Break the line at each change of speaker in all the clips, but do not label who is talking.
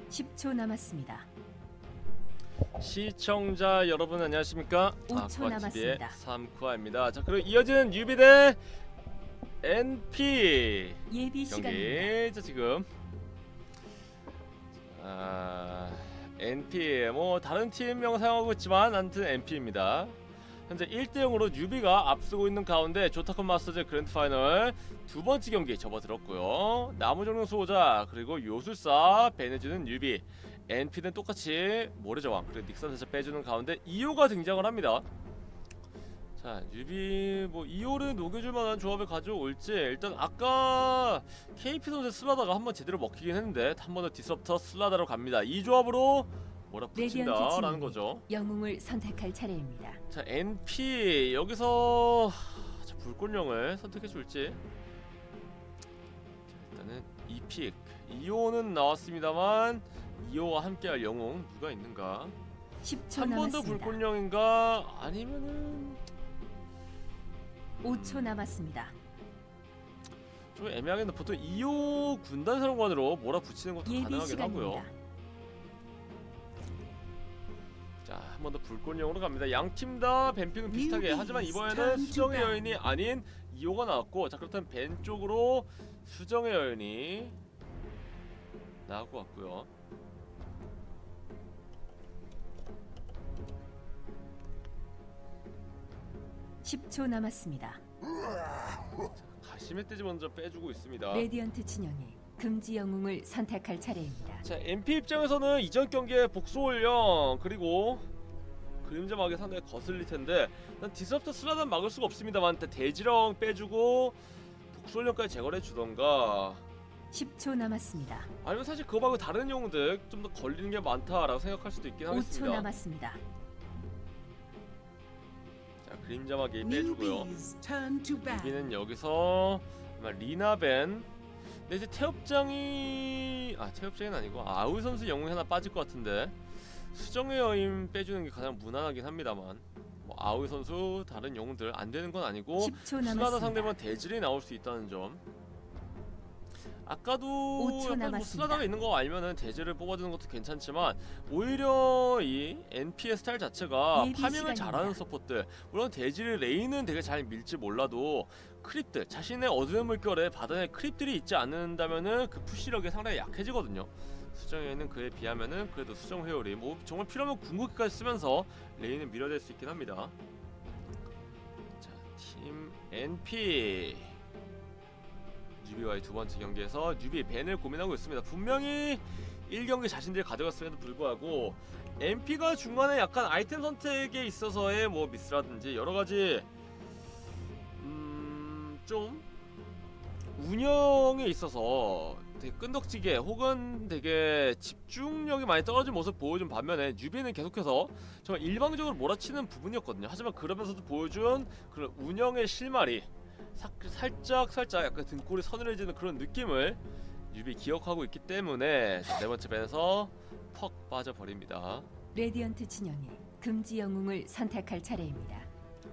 10초 남았습니다.
시청자 여러분 안녕하십니까?
5초 남았습니다.
삼쿠아입니다. 자, 그리고 이어지는 유비 대 NP
예비 시간입니다.
경기. 자, 지금 NP 뭐 다른 팀명 사용하고 있지만 아무튼 NP입니다. 현재 1대0으로 유비가 앞서고 있는 가운데 조타콘 마스터즈 그랜드 파이널 두 번째 경기 접어들었고요. 나무정령 수호자 그리고 요술사 배내주는 유비, NP는 똑같이 모래저왕 그리고 닉선 살짝 빼주는 가운데 이오가 등장을 합니다. 자, 유비 뭐 이오를 녹여줄 만한 조합을 가져올지. 일단 아까 KP 선수 슬라다가 한번 제대로 먹히긴 했는데 한 번 더 디스럽터 슬라다로 갑니다. 이 조합으로 몰아붙인다라는 거죠.
영웅을 선택할 차례입니다.
자, NP 여기서 자, 불꽃령을 선택해줄지. 자, 일단은 2픽 2호는 나왔습니다만 2호와 함께할 영웅 누가 있는가?
10초
한 번 더
남았습니다.
불꽃령인가? 아니면은
5초 남았습니다.
좀 애매하겠는데 보통 2호 군단 사령관으로 몰아붙이는 것도
예비
가능하긴
시간입니다.
하고요. 자, 한 번 더 불꽃령으로 갑니다. 양 팀 다 벤픽은 비슷하게. 하지만 이번에는 수정의 여인이 아닌 2호가 나왔고, 자, 그렇다면 벤 쪽으로 수정의 여인이 나올 것 같고요.
자, 10초 남았습니다.
가시멧 돼지 먼저 빼주고 있습니다.
레디언트 진영이 금지 영웅을 선택할 차례입니다.
자, MP 입장에서는 이전 경기에 복수올령 그리고 그림자 막이 상당히 거슬릴 텐데, 난 디스럽터 슬라단 막을 수가 없습니다만 대지령 빼주고 복수올령까지 제거를 해주던가,
10초 남았습니다.
아니면 사실 그거 말고 다른 영웅들 좀 더 걸리는 게 많다라고 생각할 수도 있긴
5초
하겠습니다.
남았습니다.
자, 그림자 막이 빼주고요. 유비는 여기서 아마 리나벤. 근데 이제 태엽장이 태엽장은 아니고 아우 선수 영웅이 하나 빠질 것 같은데, 수정의 여인 빼주는 게 가장 무난하긴 합니다만, 뭐 아우 선수 다른 영웅들 안 되는 건 아니고
10초
슬라다
남았습니다.
상대면 대질이 나올 수 있다는 점.
5초
아까도 약간 뭐
남았습니다.
슬라다가 있는 거 알면은 대질을 뽑아주는 것도 괜찮지만, 오히려 이 NP의 스타일 자체가
예비
파밍을
시간입니다.
잘하는 서포트, 물론 대질의 레인은 되게 잘 밀지 몰라도 크립들, 자신의 어둠의 물결에 바닥에 크립들이 있지 않는다면은 그 푸시력이 상당히 약해지거든요. 수정회는 그에 비하면은 그래도 수정 회오리 뭐 정말 필요하면 궁극기까지 쓰면서 레인을 밀어낼 수 있긴 합니다. 자, 팀 NP 유비와의 두 번째 경기에서 유비 벤을 고민하고 있습니다. 분명히 1경기 자신들이 가져갔음에도 불구하고 NP가 중간에 약간 아이템 선택에 있어서의 뭐 미스라든지 여러가지 좀 운영에 있어서 되게 끈덕지게 혹은 되게 집중력이 많이 떨어진 모습 보여준 반면에 유비는 계속해서 정말 일방적으로 몰아치는 부분이었거든요. 하지만 그러면서도 보여준 그런 운영의 실마리, 살짝 약간 등골이 서늘해지는 그런 느낌을 유비 기억하고 있기 때문에 네 번째 밴에서 퍽 빠져버립니다.
레디언트 진영이 금지 영웅을 선택할 차례입니다.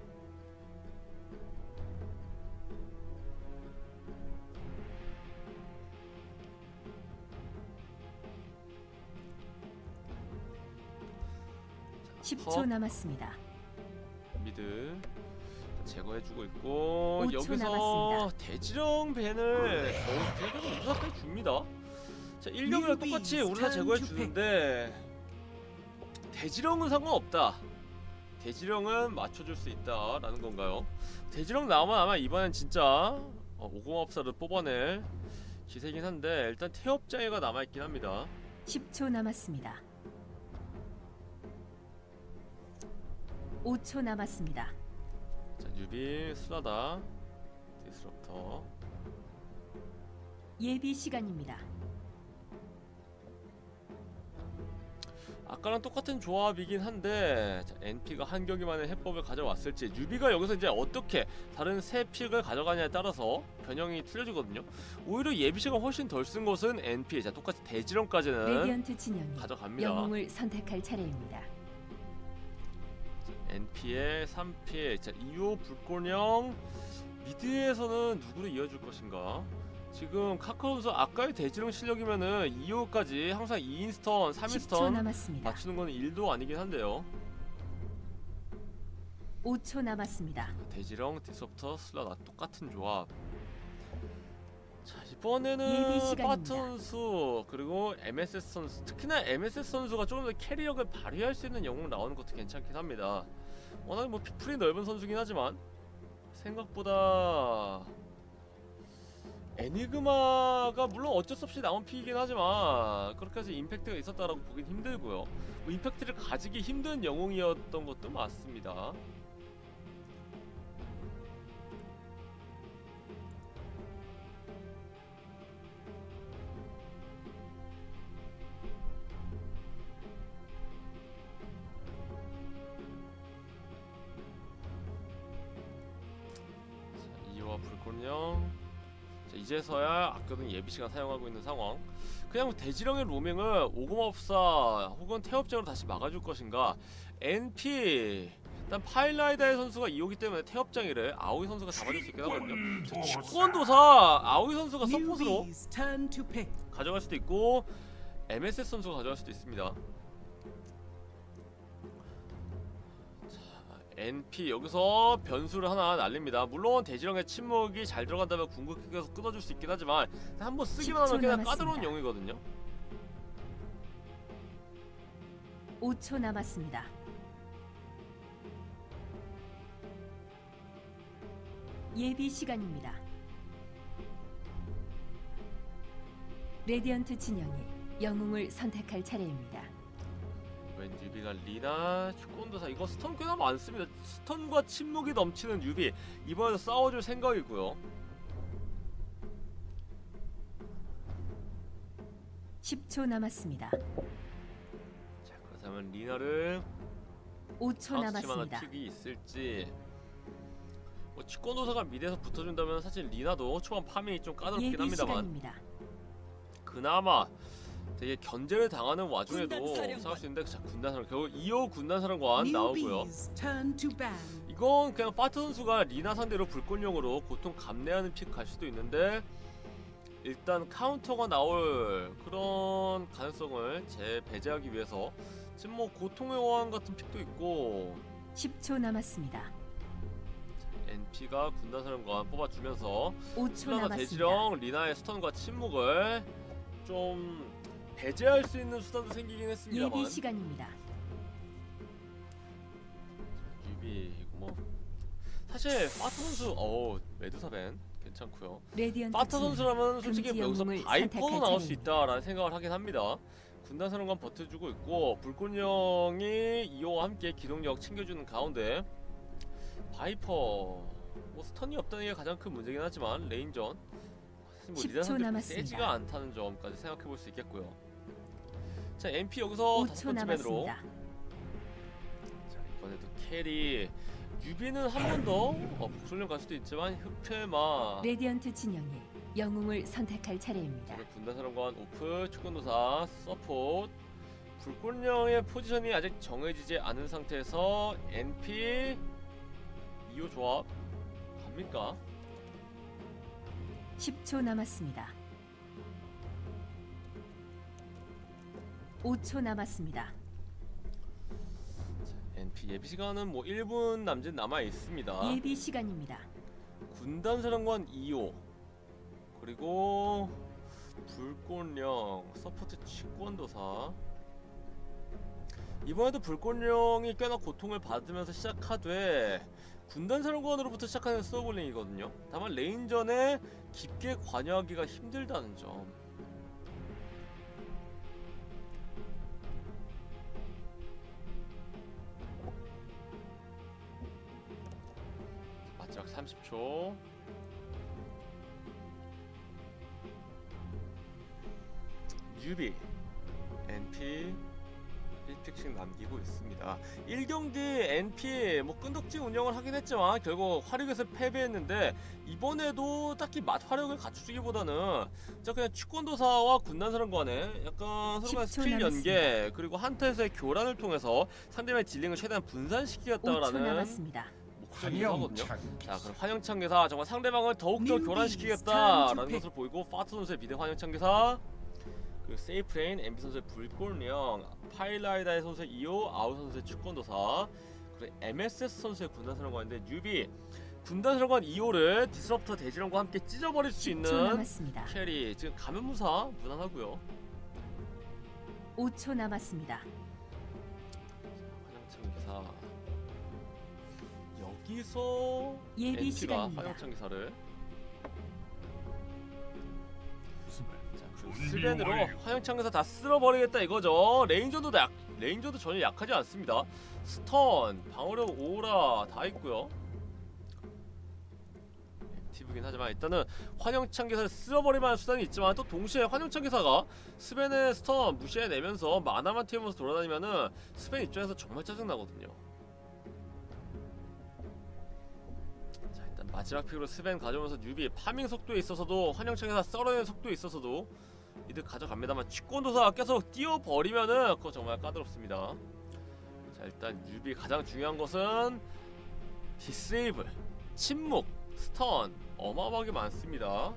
자,
10초 남았습니다.
미드 제거해주고 있고,
5초
여기서
남았습니다.
대지령 벤을 대지령 우사까지 줍니다. 자, 1경기랑 똑같이 우사 제거해주는데 대지령은 상관없다, 대지령은 맞춰줄 수 있다 라는 건가요? 대지령 나오면 아마 이번엔 진짜 5공합사를 뽑아낼 기세긴 한데, 일단 태엽장애가 남아있긴 합니다.
10초 남았습니다. 5초 남았습니다.
자, 유비, 슬라다, 디스럽터.
예비 시간입니다.
아까랑 똑같은 조합이긴 한데, 자, NP가 한 경기만에 해법을 가져왔을지, 유비가 여기서 이제 어떻게 다른 세 픽을 가져가냐에 따라서 변형이 틀려지거든요. 오히려 예비시간 훨씬 덜 쓴 것은 NP. 자, 똑같이 대지령까지는
레디언트 진영이
가져갑니다.
영웅을 선택할 차례입니다.
NP의 3픽. 자, 2호 불꽃령. 미드에서는 누구를 이어줄 것인가? 지금 카카오 선수 아까의 대지령 실력이면은 2호까지 항상 2인 스턴, 3인
10초
스턴
남았습니다.
맞추는 건 1도 아니긴 한데요.
5초 남았습니다.
대지령, 디스럽터, 슬라다 똑같은 조합. 자,
예비
이번에는
시간입니다.
파트 선수 그리고 MSS 선수, 특히나 MSS 선수가 조금 더 캐리력을 발휘할 수 있는 영웅 나오는 것도 괜찮긴 합니다. 워낙 뭐 피풀이 넓은 선수긴 하지만 생각보다 애니그마가 물론 어쩔 수 없이 나온 픽이긴 하지만 그렇게 해서 임팩트가 있었다라고 보긴 힘들고요. 뭐 임팩트를 가지기 힘든 영웅이었던 것도 맞습니다. 자, 이와 불꽃령. 자, 이제서야 아껴둔 예비시간 사용하고 있는 상황. 그냥 대지령의 로밍을 오공업사 혹은 태엽장으로 다시 막아줄 것인가. NP 일단 파일라이다의 선수가 2호기 때문에 태엽장이를 아오이 선수가 잡아줄 수 있긴 하거든요. 자, 직권도사 아오이 선수가 서폿으로
Newbies turn to pick.
가져갈 수도 있고 MSS 선수가 가져갈 수도 있습니다. 자, NP 여기서 변수를 하나 날립니다. 물론 대지령의 침묵이 잘 들어간다면 궁극기에서 끊어줄 수 있긴 하지만 한번 쓰기만 하면
10초
그냥
남았습니다.
까다로운 영이거든요.
5초 남았습니다. 예비 시간입니다. 레디언트 진영이 영웅을 선택할 차례입니다.
웬 유비가 리나 축구원도사 이거 스턴 꽤나 많습니다. 스턴과 침묵이 넘치는 유비 이번에도 싸워줄 생각이고요.
10초 남았습니다.
자 그렇다면 리나를
5초
하나만
남았습니다.
픽이 있을지. 뭐 축구원도사가 미드에서 붙어준다면 사실 리나도 초반 파밍이 좀 까다롭긴
예비
합니다만
시간입니다.
그나마 되게 견제를 당하는 와중에도
군단사령관.
싸울 수 있는데 자 군단사령 결국 2호 군단사령관 나오고요.
Newbies turn to ban.
이건 그냥 파트 선수가 리나 상대로 불꽃용으로 고통 감내하는 픽 갈 수도 있는데 일단 카운터가 나올 그런 가능성을 배제하기 위해서 지금 뭐 고통의 왕 같은 픽도 있고
10초 남았습니다.
NP가 군단사령관 뽑아주면서
5초
슬라나
남았습니다.
대지령 리나의 스턴과 침묵을 좀 배제할 수 있는 수단도 생기긴 했습니다만
예비 시간입니다.
유비 이거 뭐 사실 파트 선수 메두사벤 괜찮고요.
레디언트
파트
진영
선수라면 솔직히
금지
여기서
영웅을
바이퍼도
선택할
나올 수
차례입니다.
있다라는 생각을 하긴 합니다. 군단사령관 버텨주고 있고 불꽃령이 2호와 함께 기동력 챙겨주는 가운데 바이퍼 뭐 스턴이 없다는 게 가장 큰 문제긴 하지만 레인전 사실 뭐
10초
리나 상대
남았습니다.
세지가 않다는 점까지 생각해볼 수 있겠고요. 자 MP 여기서
5초
다섯 번째 밴으로
남았습니다.
자 이번에도 캐리 유비는 한 번 더 복술령 갈 수도 있지만 흑퇴마
레디언트 진영이 영웅을 선택할 차례입니다.
군단사령관 오프 축구노사 서포트 불꽃령의 포지션이 아직 정해지지 않은 상태에서 NP 2호 조합 갑니까?
10초 남았습니다. 5초 남았습니다.
NP 예비 시간은 뭐 1분 남짓 남아 있습니다.
예비 시간입니다.
군단사령관 2호 그리고 불꽃령 서포트 치권도사 이번에도 불꽃령이 꽤나 고통을 받으면서 시작하되 군단사령관으로부터 시작하는 스노볼링이거든요. 다만 레인전에 깊게 관여하기가 힘들다는 점. 마지막 30초. 유비 NP 1픽씩 남기고 있습니다. 1경기 NP 뭐 끈덕지 운영을 하긴 했지만 결국 화력에서 패배했는데 이번에도 딱히 맛 화력을 갖추기보다는 진짜 그냥 축권도사와 군단사령관의 약간 서로 간의
10초
스킬
남았습니다.
연계 그리고 한타에서의 교란을 통해서 상대방의 딜링을 최대한
5초
분산시키겠다라는
남았습니다.
뭐 국적이기도 하거든요.
환영창
자, 그럼 환영창 기사 정말 상대방을 더욱더
Newbies
교란시키겠다라는
turn to
것을 보이고 파트 선수의 비대 환영창 기사, 그리고 세이프레인, MB 선수의 불꽃령, 파일라이다의 선수의 2호, 아우 선수의 축권도사, 그리고 MSS 선수의 군단사령관인데 뉴비 군단사령관 2호를 디스럽터 대지령과 함께 찢어버릴 수
10초
있는
남았습니다.
캐리. 지금 가면무사 무난하고요.
5초 남았습니다.
환영창 기사 여기서
예비
NP가
시간입니다.
환영창 기사를
준비
스벤으로
완료.
화영창 기사 다 쓸어버리겠다 이거죠. 레인저도 전혀 약하지 않습니다. 스턴, 방어력, 오라 다 있고요. 액티브긴 하지만 일단은 환영창 기사를 쓸어버릴만한 수단이 있지만 또 동시에 환영창 기사가 스벤의 스턴 무시해내면서 마나만 태우면서 돌아다니면은 스벤 입장에서 정말 짜증나거든요. 자, 일단 마지막 픽으로 스벤 가져오면서 뉴비 파밍 속도에 있어서도 환영창 기사 썰어내는 속도에 있어서도 이득 가져갑니다만 취권도사가 계속 띄워버리면은 그거 정말 까다롭습니다. 자, 일단 뉴비 가장 중요한 것은 디세이블, 침묵, 스턴 어마어마하게 많습니다.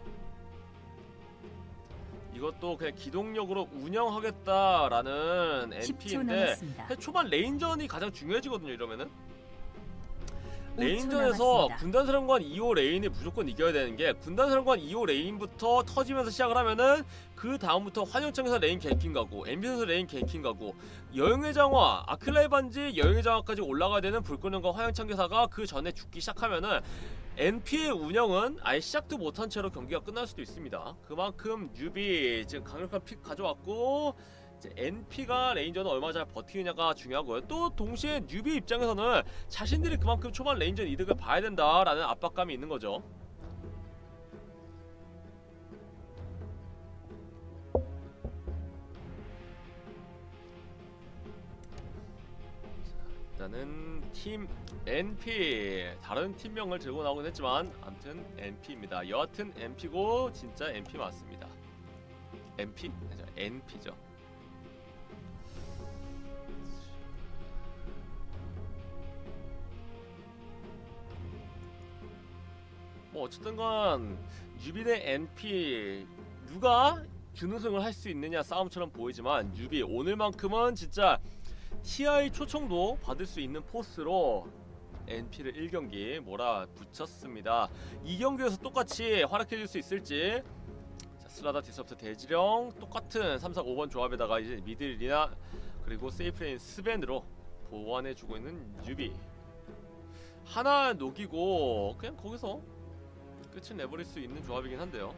이것도 그냥 기동력으로 운영하겠다라는
10초
NP인데
남았습니다.
초반 레인전이 가장 중요해지거든요. 이러면은
5초
레인전에서
남았습니다.
군단사령관 2호 레인이 무조건 이겨야 되는 게 군단사령관 2호 레인부터 터지면서 시작을 하면은 그 다음부터 환영창에서 레인 개킹 가고 엠비선에서 레인 개킹 가고 여행의 장화, 아클라이 반지, 여행의 장화까지 올라가야 되는 불꽃령과 환영창 기사가 그 전에 죽기 시작하면은 NP의 운영은 아예 시작도 못한 채로 경기가 끝날 수도 있습니다. 그만큼 뉴비 지금 강력한 픽 가져왔고 이제 NP가 레인저는 얼마나 잘 버티느냐가 중요하고요. 또 동시에 뉴비 입장에서는 자신들이 그만큼 초반 레인전 이득을 봐야 된다라는 압박감이 있는 거죠. 일단은 팀 NP 다른 팀명을 들고 나오긴 했지만 아무튼 NP입니다. 여하튼 NP고 진짜 NP 맞습니다. NP? 아니죠, NP죠. 뭐 어쨌든간 뉴비 대 NP 누가 준우승을 할 수 있느냐 싸움처럼 보이지만 뉴비 오늘만큼은 진짜 TI 초청도 받을 수 있는 포스로 NP를 1경기 몰아붙였습니다. 2경기에서 똑같이 활약해줄 수 있을지. 자, 스라다 디스럽터 대지령 똑같은 3, 4, 5번 조합에다가 이제 미들이나 그리고 세이프레인 스벤으로 보완해주고 있는 뉴비. 하나 녹이고 그냥 거기서 끝을 내버릴 수 있는 조합이긴 한데요.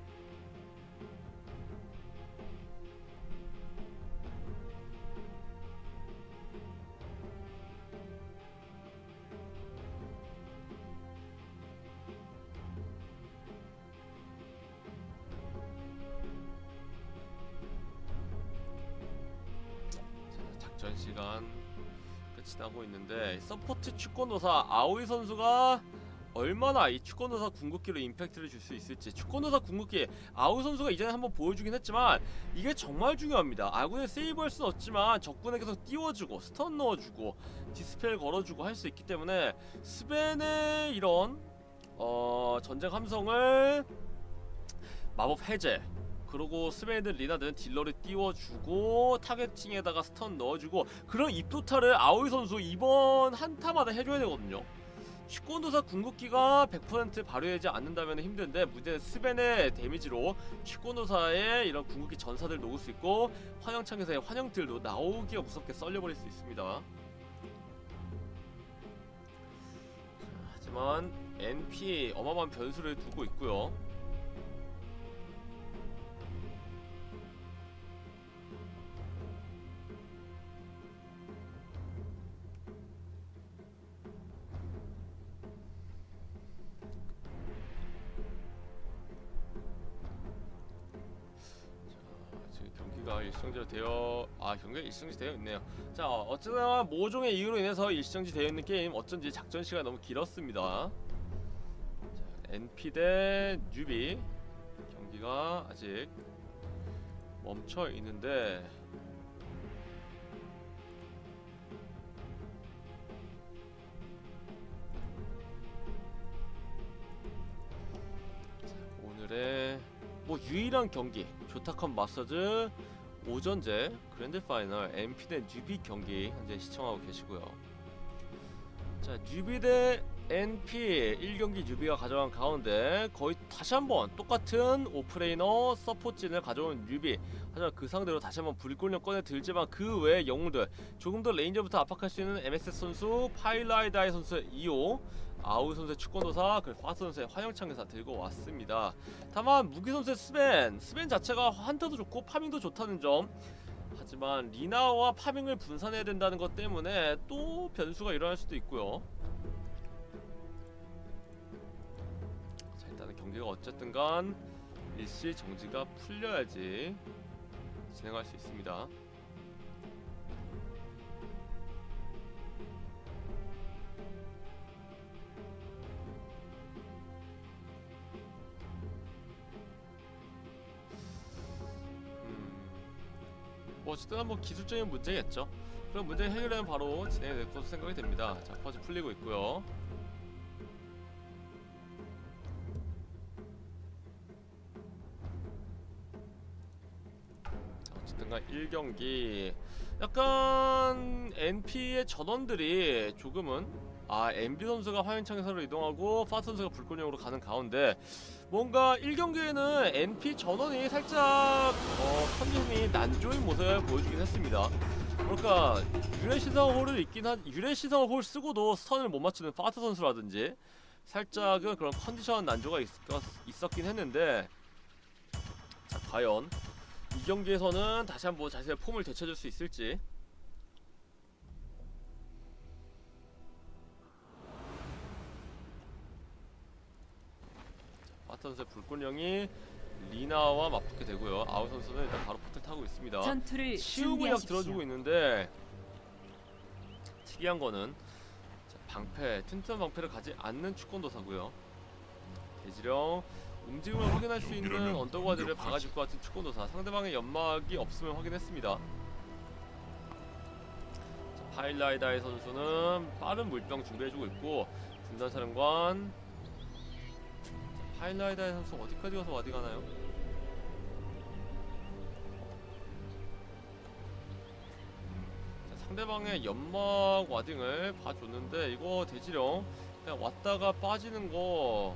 작전 시간 끝이 나고 있는데 서포트 축구노사 아오이 선수가 얼마나 이 축구노사 궁극기로 임팩트를 줄 수 있을지. 축구노사 궁극기 아오이 선수가 이전에 한번 보여주긴 했지만 이게 정말 중요합니다. 아군을 세이브할 수는 없지만 적군에 계속 띄워주고 스턴 넣어주고 디스펠 걸어주고 할 수 있기 때문에 스벤의 이런 전쟁 함성을 마법 해제, 그리고 스베이드 리나드는 딜러를 띄워주고 타겟팅에다가 스턴 넣어주고 그런 입도타를 아오이 선수 이번 한타마다 해줘야 되거든요. 취권도사 궁극기가 100% 발휘하지 않는다면 힘든데 문제는 스벤의 데미지로 취권도사의 이런 궁극기 전사들 녹을 수 있고 환영창에서의 환영들도 나오기가 무섭게 썰려버릴 수 있습니다. 하지만 NP 어마어마한 변수를 두고 있고요. 일정지로 되어 경기가 일정지 되어 있네요. 자, 어쩌나 모종의 이유로 인해서 일정지 되어 있는 게임 어쩐지 작전 시간이 너무 길었습니다. 자, NP 대 뉴비 경기가 아직 멈춰 있는데 뭐 유일한 경기 조타컨 마스터즈 오전제 그랜드 파이널 MP 대 뉴비 경기 현재 시청하고 계시고요. 자, 뉴비 대 NP 1경기 뉴비가 가져간 가운데 거의 다시 한번 똑같은 오프레이너 서포진을 가져온 뉴비. 하지만 그 상대로 다시 한번 불꽃령 꺼내 들지만 그 외의 영웅들 조금 더 레인저부터 압박할 수 있는 MSS 선수, 파일라이다이 선수의 2호, 아우 선수의 축권도사, 그리고 파스 선수의 화영창기사 들고 왔습니다. 다만 무기 선수의 스벤 자체가 한타도 좋고 파밍도 좋다는 점. 하지만 리나와 파밍을 분산해야 된다는 것 때문에 또 변수가 일어날 수도 있고요. 자, 일단은 경기가 어쨌든간 일시 정지가 풀려야지 진행할 수 있습니다. 뭐 어쨌든 뭐 기술적인 문제겠죠. 그럼 문제 해결하면 바로 진행이 될 것으로 생각이 됩니다. 자, 퍼즈 풀리고 있고요. 자, 어쨌든간 1경기 약간 NP의 전원들이 조금은 MB 선수가 화면창에서로 이동하고 파스 선수가 불꽃령으로 가는 가운데 뭔가 1경기에는 NP 전원이 살짝 컨디션이 난조인 모습을 보여주긴 했습니다. 그러니까 유래시성 홀 쓰고도 스턴을 못 맞추는 파스 선수라든지 살짝은 그런 컨디션 난조가 있었긴 했는데, 자, 과연 이 경기에서는 다시 한번 자신의 폼을 되찾을 수 있을지. 파트 선수의 불꽃령이 리나와 맞붙게 되고요. 아우 선수는 일단 바로 포트를 타고 있습니다.
전투를
치유 물약 들어주고 있는데 특이한 거는 방패, 튼튼한 방패를 가지 않는 축권도사고요. 대지령 움직임을 확인할 수 있는 언더가드를 박아줄 것 같은 축권도사. 상대방의 연막이 없으면 확인했습니다. 파일라이다이 선수는 빠른 물병 준비해주고 있고, 군단사령관 파일라이다이 선수 어디까지 가서 와디 가나요? 자, 상대방의 연막 와딩을 봐줬는데 이거 대지령 그냥 왔다가 빠지는 거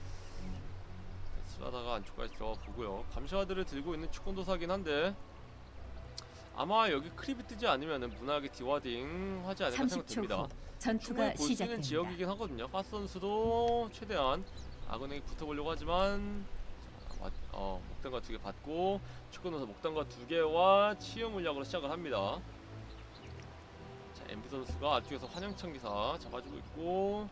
쓰라다가 안쪽까지 들어가 보고요. 감시와드를 들고 있는 축권도사긴 한데 아마 여기 크립이 뜨지 않으면 무난하게 디와딩 하지 않을까
30초
생각됩니다.
후 전투가
볼수 있는
시작됩니다.
지역이긴 하거든요. 파스 선수도 최대한 아군에게 붙어보려고 하지만 목단과 2개 받고 축구노사 목단과 2개와 치유 물약으로 시작을 합니다. 자, MB 선수가 아래쪽에서 환영창기사 잡아주고 있고,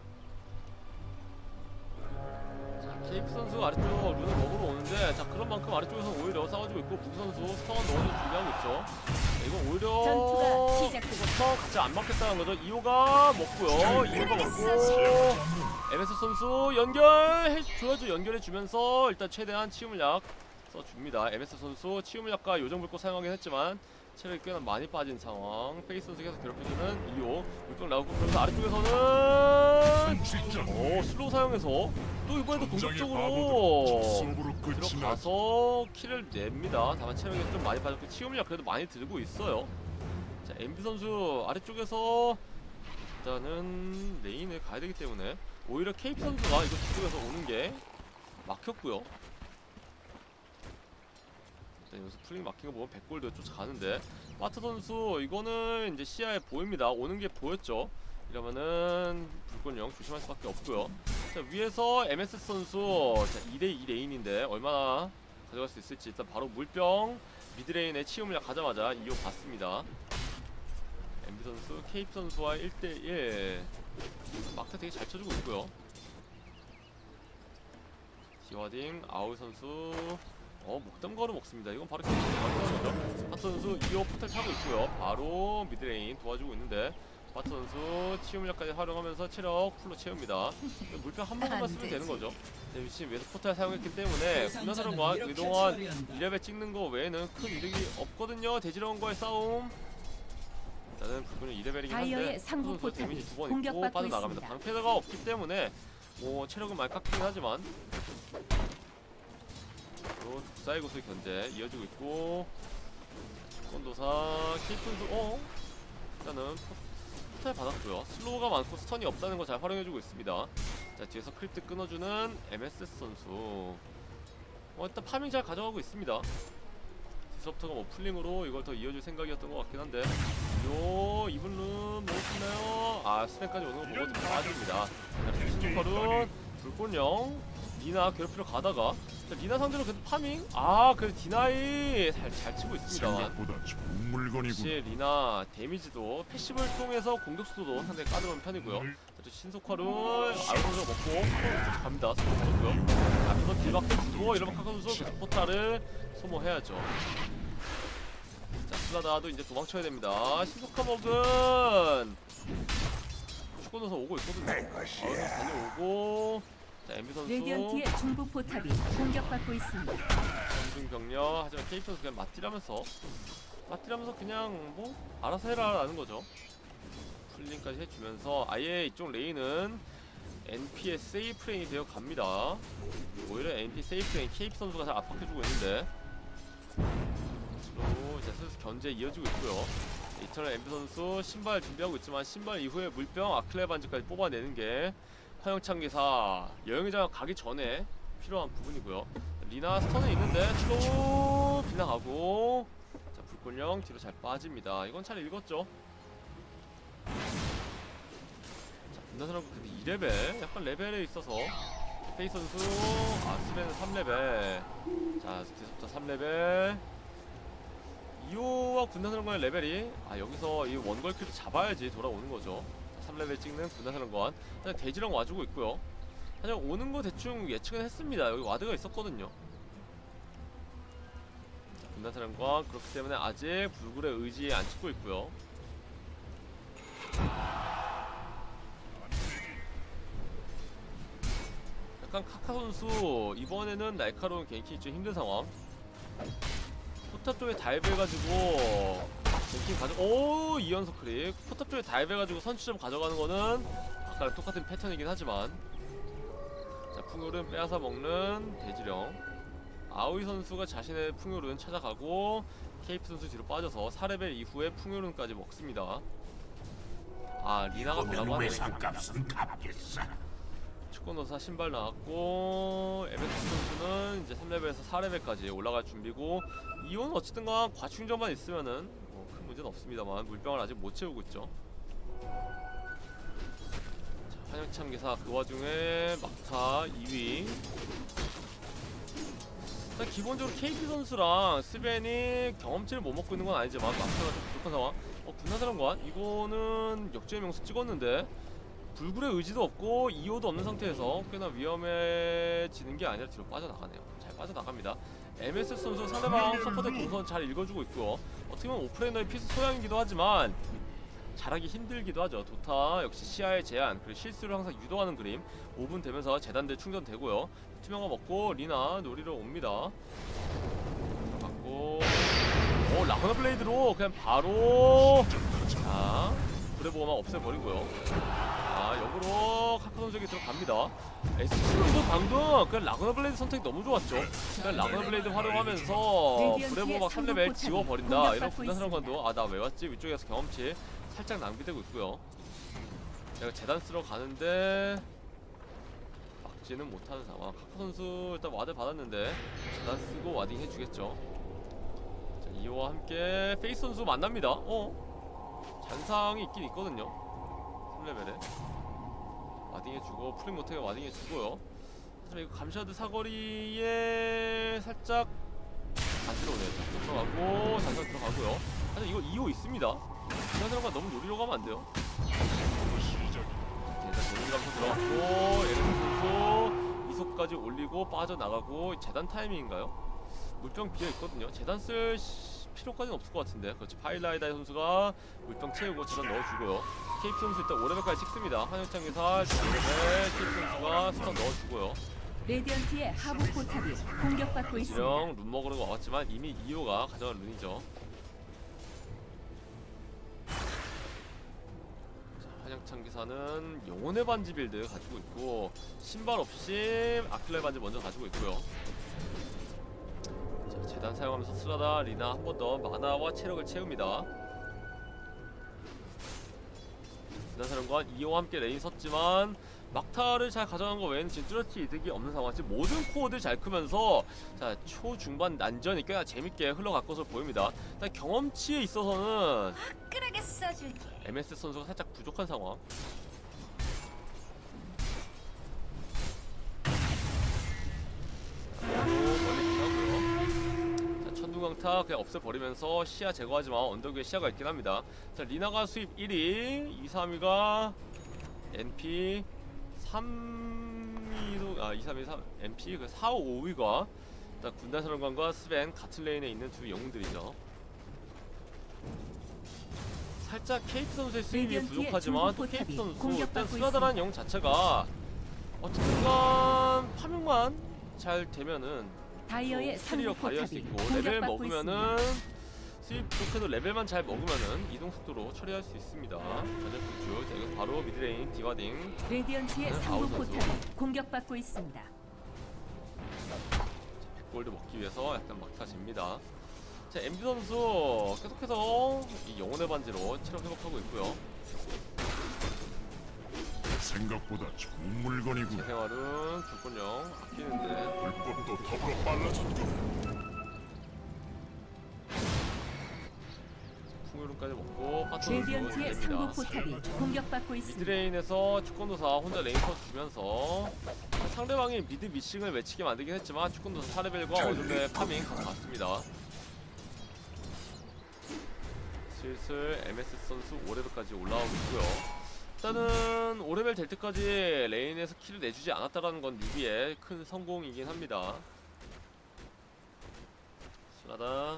자, 케이프 선수가 아래쪽으로 룬을 먹으러 오는데, 자, 그런 만큼 아래쪽에서 오히려 싸워주고 있고, 무기 선수 스턴 넣어서 준비하고 있죠. 자, 이건 오히려
전투가 시작됩니다.
스턴 같이 안 맞겠다는 거죠. 2호가 먹고요. 2호가 먹고 MS 선수 연결해줘야죠. 연결해주면서 일단 최대한 치유물약 써줍니다. MS 선수 치유물약과 요정불꽃 사용하긴 했지만 체력이 꽤나 많이 빠진 상황. 페이스 선수 계속 괴롭혀주는 2호 물병 나오고, 그러면서 아래쪽에서는 슬로우 사용해서 또 이번에도 공격적으로 들어가서 킬을 냅니다. 다만 체력이 좀 많이 빠졌고 치유물약 그래도 많이 들고 있어요. 자, MB 선수 아래쪽에서 일단은 레인을 가야 되기 때문에 오히려 케이프 선수가 이거 뒤쪽에서 오는 게 막혔고요. 일단 여기서 플링 막힌 거 보면 100골드 쫓아가는데, 파트 선수 이거는 이제 시야에 보입니다. 오는 게 보였죠. 이러면은 불꽃령 조심할 수밖에 없고요. 자, 위에서 MS 선수 2대2 레인인데 얼마나 가져갈 수 있을지. 일단 바로 물병 미드레인에 치유물약 가자마자 2호 봤습니다. MB 선수 케이프 선수와 1대1 막타 되게 잘 쳐주고 있고요. 디와딩 아우 선수 목담가루 먹습니다. 이건 바로 거죠. 파트 선수 2호 포탈 타고 있고요. 바로 미드레인 도와주고 있는데 파트 선수 치유물약까지 활용하면서 체력 풀로 채웁니다. 물병 한 모금만 쓰면 되는 거죠. 지금 위에서 포탈 사용했기 때문에 군단사령관 그동안 2레벨 찍는 거 외에는 큰 이득이 없거든요. 대지령과의 싸움. 일단은 불꽃령 2레벨이긴 한데
상부 포탑이
데미지 2번 있고
공격받고
빠져나갑니다.
있습니다.
방패가 없기 때문에 체력은 많이 깎이긴 하지만 그리고 둑사의 구슬 견제 이어지고 있고, 건도사 케이픈수 일단은 포탈 받았고요. 슬로우가 많고 스턴이 없다는 거 잘 활용해주고 있습니다. 자, 뒤에서 크립트 끊어주는 MSS 선수. 일단 파밍 잘 가져가고 있습니다. 디스럽터가 뭐 풀링으로 이걸 더 이어줄 생각이었던 것 같긴 한데, 이분은 뭐 있나요? 아, 스펙까지 오는 거 보고 좀 빠집니다. 자, 신주컬은 불꽃령 리나 괴롭히러 가다가, 자, 리나 상대로 계속 파밍? 그래도 디나이 잘 치고 있습니다.
생각보다 좋은 물건이군.
역시 리나 데미지도 패시브를 통해서 공격수도 상당히 까다로운 편이고요. 자, 신속화를 아이로를 먹고 갑니다. 소모하고요. 앞에서 딜박해 주고 이러면 카카 선수 계속 포탈을 소모해야죠. 자, 슬라다도 이제 도망쳐야 됩니다. 신속화 먹은 축구 넣어서 오고 있거든요. 달려오고, 자, MB 선수
레디언트의 중부 포탑이 공격받고 있습니다.
전중 병력. 하지만 케이프 선수 그냥 맞디라면서 그냥 뭐 알아서 해라라는 거죠. 풀링까지 해주면서 아예 이쪽 레인은 NP의 세이프 레인이 되어 갑니다. 오히려 NP 세이프 레인 케이프 선수가 잘 압박해주고 있는데, 그리고 이제 슬슬 견제 이어지고 있고요. 이터널 NP 선수 신발 준비하고 있지만 신발 이후에 물병 아클레 반지까지 뽑아내는 게 화영창 기사 여행장 가기 전에 필요한 부분이고요. 리나 스턴은 있는데 슬로우 빗나가고, 자, 불꽃령 뒤로 잘 빠집니다. 이건 잘 읽었죠. 자, 분단사람 근데 2레벨 약간 레벨에 있어서 페이 선수 스벤은 3레벨. 자, 디스부터 3레벨. 2호와 군단사령관의 레벨이 여기서 이 원걸킬도 잡아야지 돌아오는 거죠. 3레벨 찍는 군단사령관. 대지랑 와주고 있고요. 하지만 오는 거 대충 예측은 했습니다. 여기 와드가 있었거든요. 군단사령관 그렇기 때문에 아직 불굴의 의지에 안 찍고 있고요. 약간 카카 선수 이번에는 날카로운 갱킹이 좀 힘든 상황. 포탑 쪽에 다이브 해가지고 갱킹 오, 2연속 클릭. 포탑 쪽에 다이브 해가지고 선취점 가져가는 거는 아까랑 똑같은 패턴이긴 하지만, 자, 풍요른 빼앗아 먹는 대지령. 아오이 선수가 자신의 풍요른 찾아가고 케이프 선수 뒤로 빠져서 4레벨 이후에 풍요른까지 먹습니다. 리나가 돌아가네.
외상값은 갚겠어.
축구노사 신발 나왔고, 에베트 선수는 이제 3레벨에서 4레벨까지 올라갈 준비고, 이온 어쨌든간 과충전만 있으면은 큰 문제는 없습니다만 물병을 아직 못 채우고 있죠. 자, 환영참 기사 그 와중에 막타 2위. 일단 기본적으로 KP 선수랑 스벤이 경험치를 못 먹고 있는 건 아니지만 막타가 좀 부족한 상황. 군나사령관 이거는 역주행 명수 찍었는데 불굴의 의지도 없고 2호도 없는 상태에서 꽤나 위험해지는 게 아니라 뒤로 빠져나가네요. 잘 빠져나갑니다. MS 선수 상대방 서포트 동선 잘 읽어주고 있고요. 어떻게 보면 오프레이너의 필수 소양이기도 하지만 잘하기 힘들기도 하죠. 도타 역시 시야의 제한, 그리고 실수를 항상 유도하는 그림. 5분 되면서 재단대 충전되고요. 투명화 먹고 리나 노리러 옵니다. 들어갔고, 라그나 블레이드로 그냥 바로, 자, 브레보어만 없애버리고요. 역으로 카카 선수에게 들어갑니다. SC도 방금 그냥 라그나 블레이드 선택이 너무 좋았죠. 그냥 라그나 블레이드 활용하면서 브레보어 막 3레벨 지워버린다. 이런 군단사령관도 나 왜 왔지? 위쪽에서 경험치 살짝 낭비되고 있고요. 내가 재단 쓰러 가는데 막지는 못하는 상황. 카카 선수 일단 와드 받았는데 재단 쓰고 와딩 해주겠죠. 자, 이호와 함께 페이스 선수 만납니다. 잔상이 있긴 있거든요. 3레벨에 와딩해주고, 풀링 못하게 와딩해주고요. 하지만 이거 감시하드 사거리에 살짝 안 들어오네요. 자, 들어가고 잔상 들어가고요. 하지만 이거 2호 있습니다. 군단사령관 너무 노리려고 하면 안 돼요. 일단 데미지 감소 들어갔고, 에르슨 선수 이속까지 올리고 빠져나가고. 재단 타이밍인가요? 물병 비어있거든요. 재단 쓸 필요까지는 없을 것 같은데. 그렇지. 파일라이다이 선수가 물병 채우고 재단 넣어주고요. 케이프 선수 일단 5레벨까지 찍습니다. 한영창 기사 케이프 선수가 스턴 넣어주고요.
레디언트의 하부 포탑이 공격받고 있습니다.
지령 룬 먹으러 와왔지만 이미 2호가 가져간 룬이죠. 한영창 기사는 영혼의 반지 빌드 가지고 있고, 신발 없이 아클레 반지 먼저 가지고 있고요. 재단 사용하면서 슬라다 리나 한 번 더 마나와 체력을 채웁니다. 군단사령관 2호와 함께 레인 섰지만 막타를 잘 가져간 거 외에는 지금 뚜렷이 이득이 없는 상황. 지금 모든 코어들 잘 크면서 자 초중반 난전이 꽤나 재밌게 흘러갈 것으로 보입니다. 일단 경험치에 있어서는
화끈하게 써줄게.
MS 선수가 살짝 부족한 상황. 멀리 피하고요. 자 천둥강타 그냥 없애버리면서 시야 제거하지만 언덕 위에 시야가 있긴 합니다. 자 리나가 수입 1위, 2, 3위가 NP, 3위도 2, 3위, 3 NP 그 4, 5, 5위가 일단 군단사령관과 스벤 같은 레인에 있는 두 영웅들이죠. 살짝 케이트 선수의 수입이
레디언트의
부족하지만 또
중국
케이트
포탑이
선수 일단
공격받고
스라다라는 영웅 자체가 어쨌든 파밍만 잘 되면은
다이어의
스리로
상부
발휘할 수
포탑이
있고 레벨
공격받고
먹으면은
있습니다.
수입 부족해도 레벨만 잘 먹으면은 이동 속도로 처리할 수 있습니다. 전력 불출. 자 이거 바로 미드레인 디바딩.
레디언트의
네,
상부
아웃 선수.
포탑이 공격받고 있습니다.
골드 먹기 위해서 약간 막타 잽니다. 자 MB 선수 계속해서 이 영혼의 반지로 체력 회복하고 있고요.
생각보다 좋은 물건이군.
재생활은 줄건령 아끼는데
불법도 더불어 빨라졌군.
풍요론까지 먹고 파트 선수
레디언트의 상부
됩니다.
포탑이 공격받고 있습니다.
미드레인에서 축건도사 혼자 레인 컷 주면서 상대방이 미드 미싱을 외치게 만들긴 했지만 축건도사 4레벨과 어둠의 파밍 가져갔습니다. 슬슬 MS 선수 5레벨까지 올라오고 있고요. 일단은 5레벨 될 때까지 레인에서 킬을 내주지 않았다라는 건 뉴비의 큰 성공이긴 합니다. 순하다.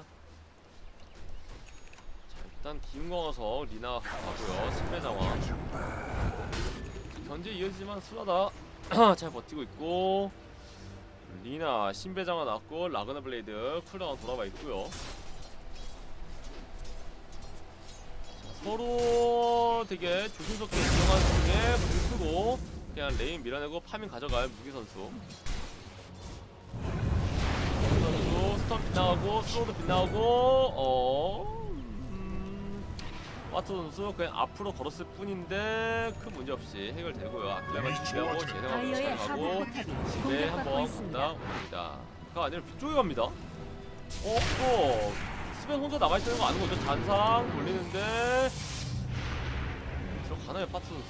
자 일단 김광화석 리나 가고요. 신배장화 견제 이어지지만 순하다 잘 버티고 있고 리나 신배장화 나왔고 라그나 블레이드 쿨다운 돌아와 있고요. 서로 되게 조심스럽게 진행하는 중에 무기 쓰고 그냥 레인 밀어내고 파밍 가져갈 무기 선수. 무기 선수 스턴 빗나가고 슬로우도 빗나가고 와트 선수 그냥 앞으로 걸었을 뿐인데 큰 문제 없이 해결되고요. 앞라만 준비하고 재생하고
다이어의
잘
하부
가고
포탑이
집에
공격받고
한번
있습니다.
갔다 옵니다. 그가 아니라 위쪽에 갑니다. 또 스벤 혼자 남아있다는 거 아는 거죠? 잔상 돌리는데 들어가나요 파트 선수?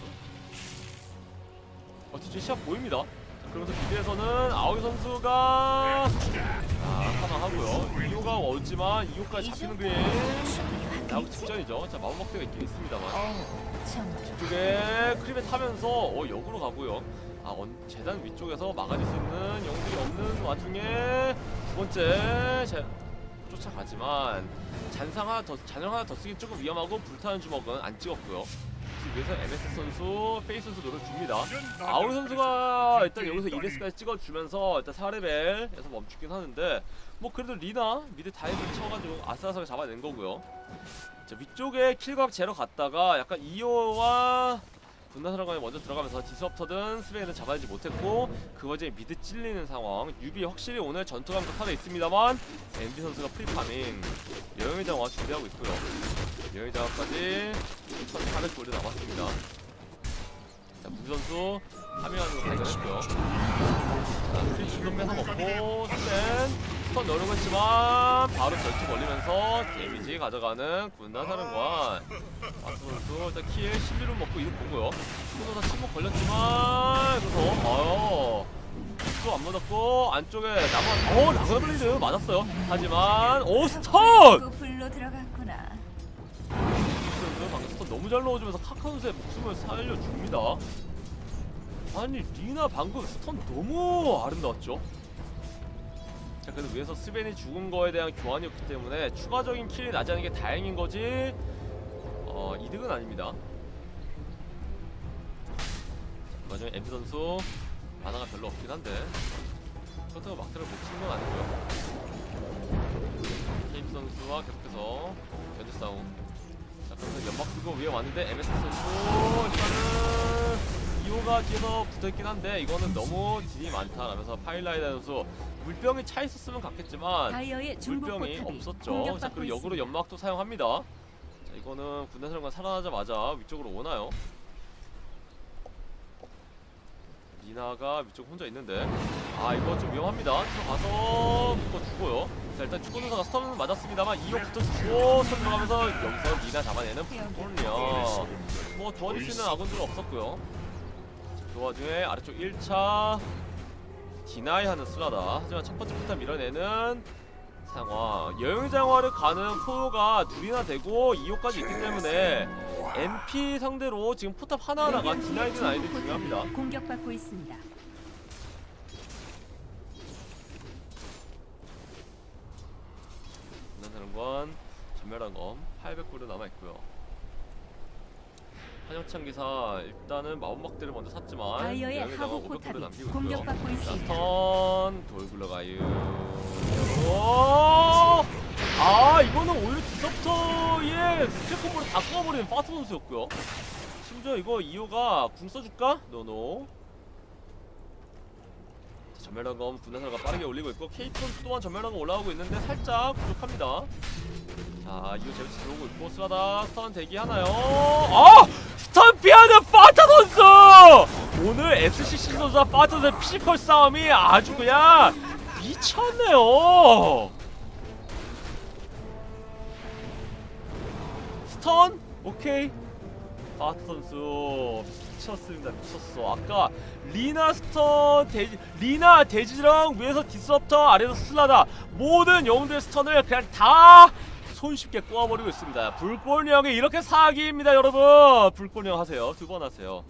뒤쪽에 시합 보입니다. 자, 그러면서 미드에서는 아오이 선수가 사망하고요. 2호가 오지만 2호까지 잡히는 그림 나오기 직전이죠. 자 마법막대가 있긴 있습니다만
정말
뒤쪽에 크림에 타면서 역으로 가고요. 재단 위쪽에서 막아줄 수 있는 영웅들이 없는 와중에 두 번째 쫓아가지만 잔상 하나 더 쓰긴 조금 위험하고 불타는 주먹은 안 찍었고요. 위에서 MS 선수, 페이스 선수 노려줍니다. 아우리 선수가 일단 여기서 2레스까지 찍어주면서 일단 4레벨에서 멈추긴 하는데 뭐 그래도 리나 미드 다이브를 쳐가지고 아슬아슬하게 잡아낸 거고요. 자 위쪽에 킬각 제로 갔다가 약간 2호와 군단사령관이 먼저 들어가면서 디스업터든 스베인을 잡아내지 못했고 그 와중에 미드 찔리는 상황. 유비 확실히 오늘 전투감도 탑에 있습니다만 MB 선수가 프리파밍 여행의 장화 준비하고 있고요. 여행의 장화까지 1400 골드 남았습니다. 자 무비 선수 파밍하는 거 발견했고요. 자 프리춤도 뺏어먹고 스턴 넣으려고 했지만 바로 결투 걸리면서 데미지 가져가는 군단사령관. 와트 선수 일단 킬 11로 먹고 이득 보고요. 스톤도 침묵 걸렸지만 그래서 또 안 맞았고 안쪽에 라그나 블레이드 맞았어요. 하지만 스턴!
불로 들어갔구나.
선수 방금 스턴 너무 잘 넣어주면서 카카 선수의 목숨을 살려줍니다. 아니 리나 방금 스턴 너무 아름다웠죠? 자 그래도 위에서 스벤이 죽은 거에 대한 교환이었기 때문에 추가적인 킬이 나지 않은 게 다행인 거지 이득은 아닙니다. 그 와중에 MB 선수 만화가 별로 없긴 한데 그렇다고 막타를 못 치는 건 아니고요. 케이프 선수와 계속해서 견제 싸움. 자 그래서 연막 쓰고 위에 왔는데 MS 선수 일단은 2호 이호가 뒤에서 붙어있긴 한데 이거는 너무 딜이 많다라면서 파일라이다 선수 물병이 차 있었으면 갔겠지만
다이어의 중복
물병이
포탑이
없었죠. 자,
공격받고
그리고 역으로
있습니다.
연막도 사용합니다. 자, 이거는 군대사령관 살아나자마자 위쪽으로 오나요? 리나가 위쪽 혼자 있는데 아 이거 좀 위험합니다. 들어가서 묶어 주고요. 자 일단 축구선수가 스턴은 맞았습니다만 2호 붙어주고 스턴 들어가면서 여기서 리나 잡아내는 볼이요. 뭐 도와줄 수 있는 아군들은 없었고요. 자, 그 와중에 아래쪽 1차 디나이 하는 수라다. 하지만 첫 번째 포탑 밀어내는 상황. 여행장화를 가는 코어가 둘이나 되고 2호까지 있기 때문에 MP 상대로 지금 포탑 하나하나가 디나이든 아니든 중요합니다.
공격받고 있습니다.
군단사령관 전멸한 검 800골드 남아있고요. 한영찬 기사 일단은 마법막대를 먼저 샀지만
다이어의
여행장화
하부
500골드
포탑이
남기고 있고요.
공격받고
자,
있습니다.
턴 돌 굴러가요. 오! 아 이거는 오히려 디서프터의 스킬 콤보를 다 끊어버리는 파트 선수였고요. 심지어 이거 2호가 궁 써줄까? 노노. 자, 전멸한 검 군단사가 빠르게 올리고 있고 케이트 선수 또한 전멸한 검 올라오고 있는데 살짝 부족합니다. 자 2호 제비치 들어오고 있고 스라다 스턴 대기하나요? 아! 스턴 피하는 파트 선수! 오늘 SCC 선수와 파트 선수의 피지컬 싸움이 아주 그냥 미쳤네요. 스턴? 오케이. 파트 선수 미쳤습니다. 미쳤어. 아까 리나 스턴 리나 대지랑 위에서 디스럽터 아래에서 슬라다 모든 영웅들의 스턴을 그냥 다 손쉽게 꼬아버리고 있습니다. 불꽃령이 이렇게 사기입니다 여러분. 불꽃령 하세요. 2번 하세요.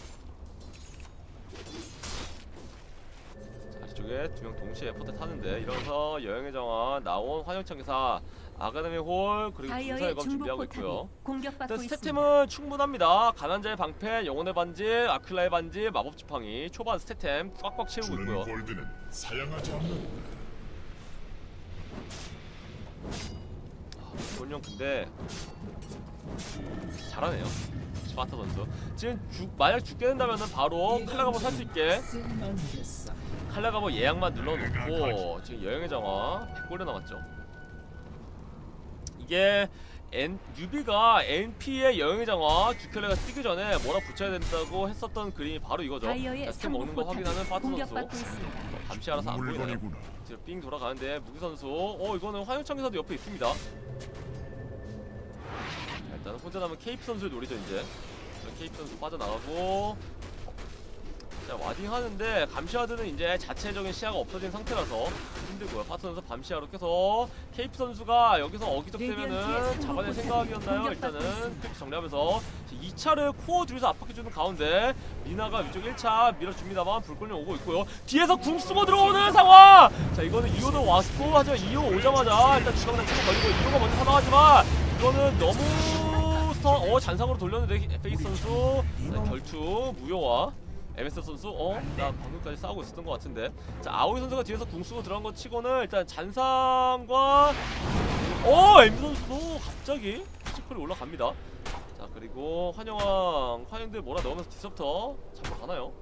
자, 아래쪽에 2명 동시에 포트 타는데 이러면서 여행의 정화 나온 환영창 기사 아카데미 홀 그리고
다이어의
군사의 검
중복
준비하고
포탑이
있고요.
공격받고
일단
있습니다.
스태템은 충분합니다. 가난자의 방패, 영혼의 반지, 아킬라의 반지, 마법 지팡이 초반 스태템 꽉꽉 채우고 있고요.
골드는 사양하지 않는다.
본령 근데 잘하네요. 스파타 선수. 지금 만약 죽게 된다면은 바로 칼라가보 살 수 있게 칼라가보 예약만 눌러놓고 지금 여행의 장화 100골드 남았죠. 이게 유비가 NP의 여행의 장화 주켈레가 뛰기 전에 뭐라 붙여야 된다고 했었던 그림이 바로 이거죠.
다이어의
스팀 먹는 거
상부
확인하는 파트
공격받고
선수.
있습니다.
잠시 알아서 안 보이네요.
물건이구나.
지금 삥 돌아가는데 무기 선수. 이거는 화영창 기사도 옆에 있습니다. 자, 일단은 혼자 남은 케이프 선수의 노리죠 이제. 케이프 선수 빠져나가고. 자 와딩 하는데 감시하드는 이제 자체적인 시야가 없어진 상태라서 힘들고요. 파트 선수 밤시야로 껴서 케이프 선수가 여기서 어기적되면은 잡아낼 생각이었나요? 일단은 퀵 정리하면서 2차를 코어 둘이서 압박해주는 가운데 리나가 위쪽 1차 밀어줍니다만 불꽃령 오고 있고요. 뒤에서 궁 쓰고 들어오는 상황! 자 이거는 2호도 왔고 하지만 2호 오자마자 일단 주방장 치고 걸리고 2호가 먼저 사망하지만 이거는 너무 스턴 잔상으로 돌렸는데 페이스 선수 자, 결투 무효와 MS 선수 나 방금까지 싸우고 있었던 것 같은데. 자 아오이 선수가 뒤에서 궁 쓰고 들어간 것 치고는 일단 잔상과 M 선수도 갑자기 피지컬이 올라갑니다. 자 그리고 환영들 몰아 넣으면서 디스럽터 잡으러 가나요?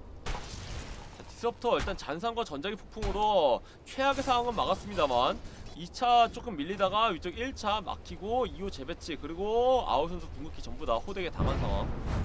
자, 디스럽터 일단 잔상과 전자기 폭풍으로 최악의 상황은 막았습니다만 2차 조금 밀리다가 위쪽 1차 막히고 2호 재배치 그리고 아오이 선수 궁극기 전부 다 호되게 당한 상황.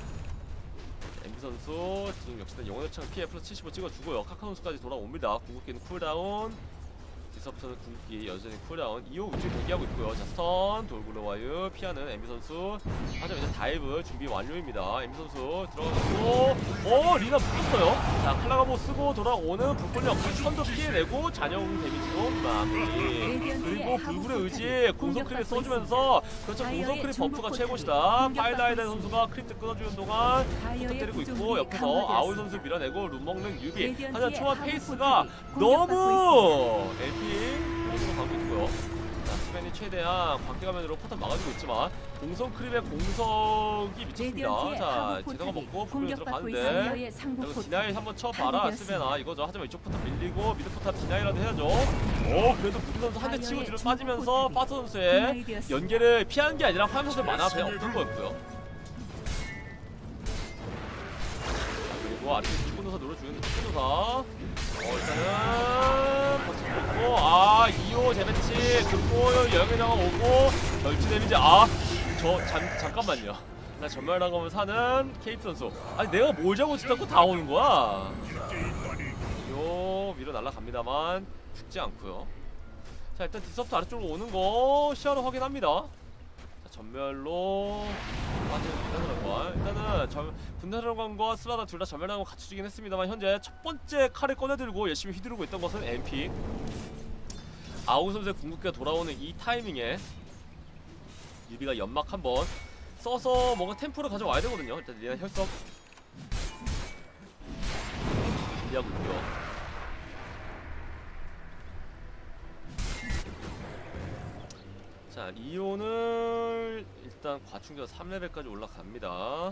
MB 선수 지금 역시나 영혼의 창 피해 플러스 75 찍어주고요. 카카 선수까지 돌아옵니다. 궁극기는 쿨다운. 디서프터는 궁극기 여전히 쿨다운. 2호 위쪽에 대기하고 있고요. 자 스턴 돌굴러와요. 피하는 MB 선수. 하지만 이제 다이브 준비 완료입니다. MB 선수 들어가고 리나 묶였어요. 자 칼라가보 쓰고 돌아오는 불꽃령 선도 피해내고 잔여운 데미지로 마무리. 그리고 불굴의 의지 공성 크립 써주면서 그렇죠. 공성 크립 버프가 최고시다. 파일라이드 선수가 크립트 끊어주는 동안 포터 때리고 있고 옆에서 아오이 선수 밀어내고 룸 먹는 유비. 하지만 초반 페이스가 너무 LP 공성으로 가고 있고요. 자 스펜이 최대한 광대가면으로 포탑 막아주고 있지만 공성 크립의 공성이 미쳤습니다. 자 제대가 먹고 불굴로 들어가는데 이거 디나이 한번 쳐봐라 스벤아 이거죠. 하지만 이쪽 포탑 밀리고 미드 포탑 디나이라도 해야죠. 그래도 무기 선수 한 대 치고 뒤로 빠지면서 파트 선수의 연계를 피한 게 아니라 화염 선수의 만화 배가 없는 거였고요. 그리고 아래쪽 축구노사 노려주는 축구노사. 일단은 버티고 있고, 아 2호 재배치 금고 여행이나가 오고 결투 데미지. 잠깐만요. 나 전멸 나가면 사는 케이프 선수. 아니 내가 뭘 잘못했다고 다 오는 거야. 요 위로 날아갑니다만 죽지 않고요. 자 일단 디서프트 아래쪽으로 오는 거 시야로 확인합니다. 자 전멸로 빠지는 분단드라곤. 일단은 분단드라곤과 스라다 둘 다 전멸나고 같이 주긴 했습니다만 현재 첫 번째 칼을 꺼내들고 열심히 휘두르고 있던 것은 MP. 아우 선수의 궁극기가 돌아오는 이 타이밍에 유비가 연막 한번 써서 뭔가 템포를 가져와야 되거든요. 일단 리나 혈석 준비하고 있고요. 자 리오는 일단 과충전 3레벨까지 올라갑니다.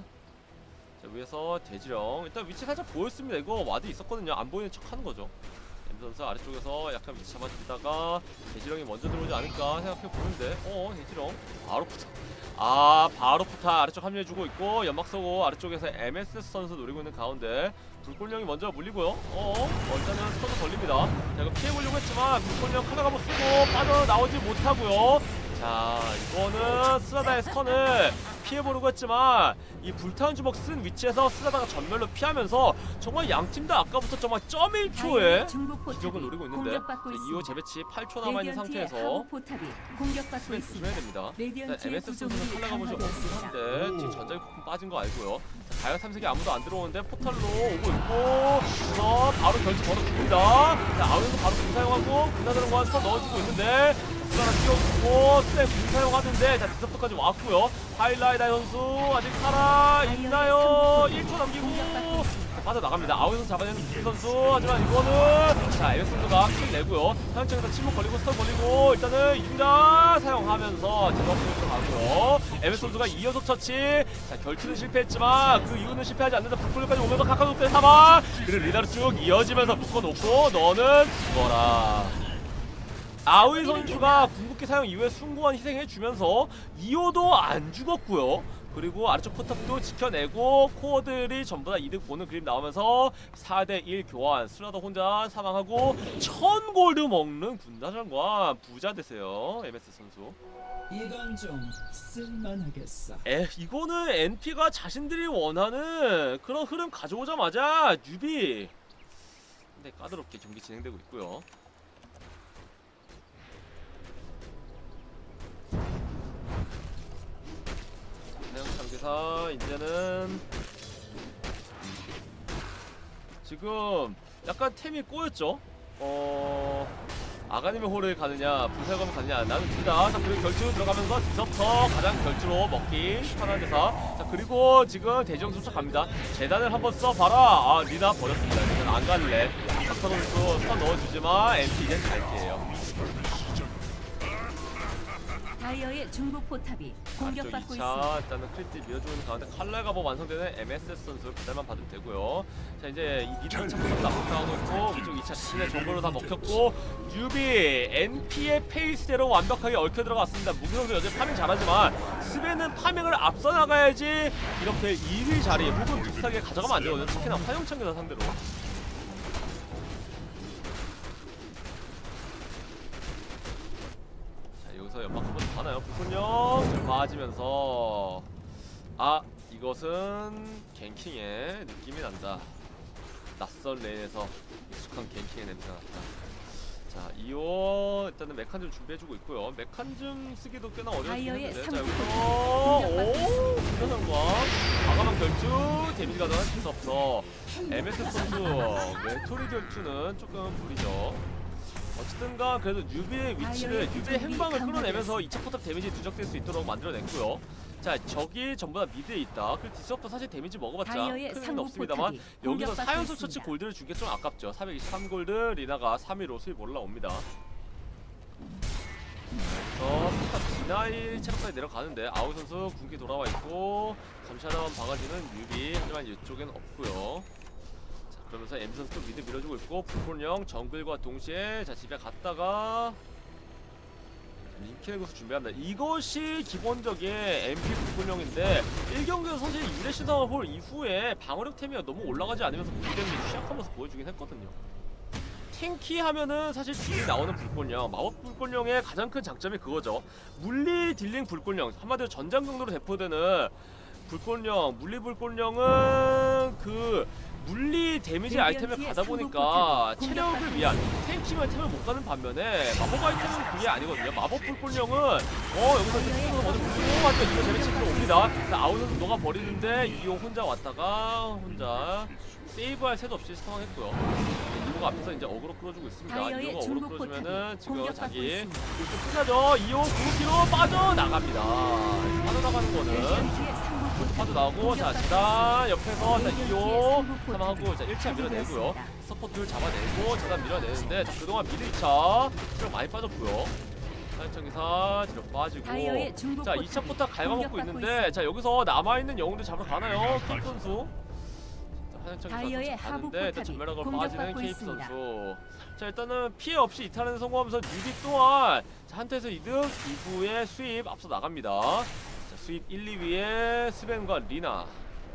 자 위에서 대지령 일단 위치 살짝 보였습니다. 이거 와드 있었거든요. 안 보이는 척 하는 거죠. 선수 아래쪽에서 약간 위치 잡아주다가 대지령이 먼저 들어오지 않을까 생각해 보는데 대지령 바로 붙어. 바로 포타 아래쪽 합류해주고 있고 연막 쏘고 아래쪽에서 MSS 선수 노리고 있는 가운데 불꽃령이 먼저 물리고요. 일단은 스턴도 걸립니다. 자 이거 피해보려고 했지만 불꽃령 칼을 한번 쓰고 빠져나오지 못하고요. 자 이거는 스라다의 스턴을 피해보려고 했지만 이 불타는 주먹 쓴 위치에서 스라다가 전멸로 피하면서 정말 양팀 다 아까부터 정말 0.1초에 기적을 노리고 있는데 2호 재배치 8초 남아있는 상태에서
공격받고 있습니다.
조심해야 됩니다. MS 선수는 칼라가 보시 없긴 한데 지금 전자기 폭풍 빠진 거 알고요. 자, 다이아 탐색이 아무도 안 들어오는데 포탈로 오고 있고 그래서 바로 결투 걸어줍니다. 자 아우에서 바로 궁 사용하고 분나드는 거 한 스턴 넣어주고 있는데 스라가 뛰어주고 스텝 궁 사용하는데 자 디서프트까지 왔고요. 하이라이다 선수 아직 살아있나요? 1초 남기고 빠져나갑니다. 아웃에서 잡아내는 유비 선수. 하지만 이거는 자 MS 선수가 킬 내고요. 사용장에서 침묵 걸리고 스턴 걸리고 일단은 이중자 사용하면서 디서프트 들어가고요. MS 선수가 2연속 처치. 자 결투는 실패했지만 그 이유는 실패하지 않는다. 불꽃까지 오면서 카카오톡 사망. 그리고 리다로 쭉 이어지면서 묶어놓고 너는 죽어라. 아우이 선수가 궁극기 사용 이후에 숭고한 희생해주면서 2호도 안 죽었고요. 그리고 아래쪽 포탑도 지켜내고 코어들이 전부 다 이득 보는 그림 나오면서 4대1 교환. 스라더 혼자 사망하고 1000골드 먹는 군단장관 부자 되세요. MS 선수.
이건 좀 쓸만하겠어.
이거는 NP가 자신들이 원하는 그런 흐름 가져오자마자 유비. 근데 까다롭게 경기 진행되고 있고요. 사용창기사 이제는 지금 약간 템이 꼬였죠? 아가님의 홀을 가느냐 불살검을 가느냐 나는 둘다. 자 그리고 결투 들어가면서 디서프터 가장 결투로 먹기 편한 데사. 자 그리고 지금 대지형 쫓아갑니다. 재단을 한번 써봐라. 리나 버렸습니다. 리나는 안 갈래. 닥터 선수 스턴 넣어주지만 MP 이젠 갈게요.
다이어의 중국 포탑이 공격받고 있습니다.
일단은 크리티 밀어주는 가운데 칼날가버 완성되는 MSS 선수 기다만 받으면 되고요. 자 이제 이 미드 2차 포탑 나쁘다고 있고 위쪽 2차 신의 정보로 다 먹혔고 유비 NP의 페이스대로 완벽하게 얽혀 들어갔습니다. 무기 선수 여전히 파밍 잘하지만 스벤은 파밍을 앞서 나가야지 이렇게 1위 자리 혹은 비슷하게 가져가면 안 되거든요. 특히나 화용창기사 상대로. 연막 한번 더 하나요? 불꽃령 빠지면서 이것은 갱킹의 느낌이 난다. 낯선 레인에서 익숙한 갱킹의 냄새가 났다. 자 2호 일단은 메칸즘 준비해주고 있고요. 메칸즘 쓰기도 꽤나 어려워지긴 했는데 자 여기서 분전상과 과감한 결투 데미지 가져간 디서프터. MS 선수 외톨이 결투는 조금 무리죠. 어쨌든간 그래도 유비의 위치를 유비의 행방을 끌어내면서 2차 포탑 데미지 누적될 수 있도록 만들어냈고요. 자 저기 전부 다 미드에 있다. 그리고 디서프터 사실 데미지 먹어봤자 큰 의미는 없습니다만 여기서 4연속 처치 골드를 준 게 좀 아깝죠. 423골드 리나가 3위로 수입 올라옵니다. 그래서 포탑 디나이 체력까지 내려가는데 아우 선수 군기 돌아와 있고 감시 하나만 박아주는 유비. 하지만 이쪽엔 없고요. 그러면서 M 선수도 미드 밀어주고 있고 불꽃령 정글과 동시에 자 집에 갔다가 링케구스 준비한다. 이것이 기본적인 MP 불꽃령인데 1경기에서 사실 유레시다와 홀 이후에 방어력 템이 너무 올라가지 않으면서 무대를 취약하면서 보여주긴 했거든요. 탱키 하면은 사실 딜이 나오는 불꽃령, 마법 불꽃령의 가장 큰 장점이 그거죠. 물리 딜링 불꽃령, 한마디로 전장 정도로 대표되는 불꽃령, 물리 불꽃령은 그 물리 데미지 아이템을 가다 보니까 체력을 위한 탱킹을 템을 못 가는 반면에 마법 아이템은 그게 아니거든요. 마법 불꽃령은 여기서 이제 탱킹으로 먼저 불꽃령 하면 이거 재배치 들어옵니다. 아웃은 녹아 버리는데 유기용 혼자 왔다가 혼자 세이브할 새도 없이 상황했고요. 이호가 앞에서 이제 어그로 끌어주고 있습니다. 이호가 어그로 끌어주면은 지금 자기 좀 끝나죠. 이호 9km 빠져나갑니다. 빠져나가는 거는 빠져나오고 자 재단 옆에서 자 2호 사망하고 자 1차 밀어내고요. 서포트를 잡아내고 재단 밀어내는데 자 그동안 미드 2차 체력 많이 빠졌고요. 사육청기사 뒤로 빠지고 자 2차 포탑 갉아먹고 있는데 자 여기서 남아있는 영웅들 잡으러 가나요? 케이프 선수 사육청기사 가는데 일단 전멸하고 빠지는 케이프 선수. 자 일단은 피해 없이 이탈하는 성공하면서 뉴비 또한 자 한타에서 이득 이후에 수입 앞서 나갑니다. 수입 1, 2위에 스벤과 리나.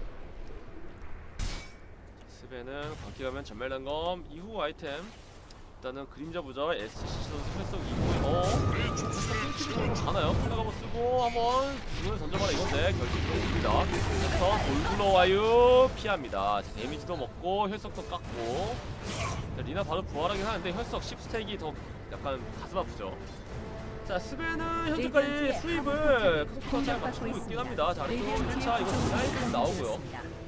스벤은 광기가면 전멸단검 이후 아이템. 일단은 그림자 부자 SCC 선수 패속 이후에 핑키를 가나요? 콜라가버 쓰고 한번 주문을 던져봐라 이건데 결국 들어옵니다. 그래서 돌굴러와요 피합니다. 데미지도 먹고 혈석도 깎고. 자, 리나 바로 부활하긴 하는데 혈석 10스택이 더 약간 가슴 아프죠. 자 스벤은 현재까지 수입을 계속 잘 맞추고 있긴 합니다. 자 그리고 1차 이거 디나이드 나오고요.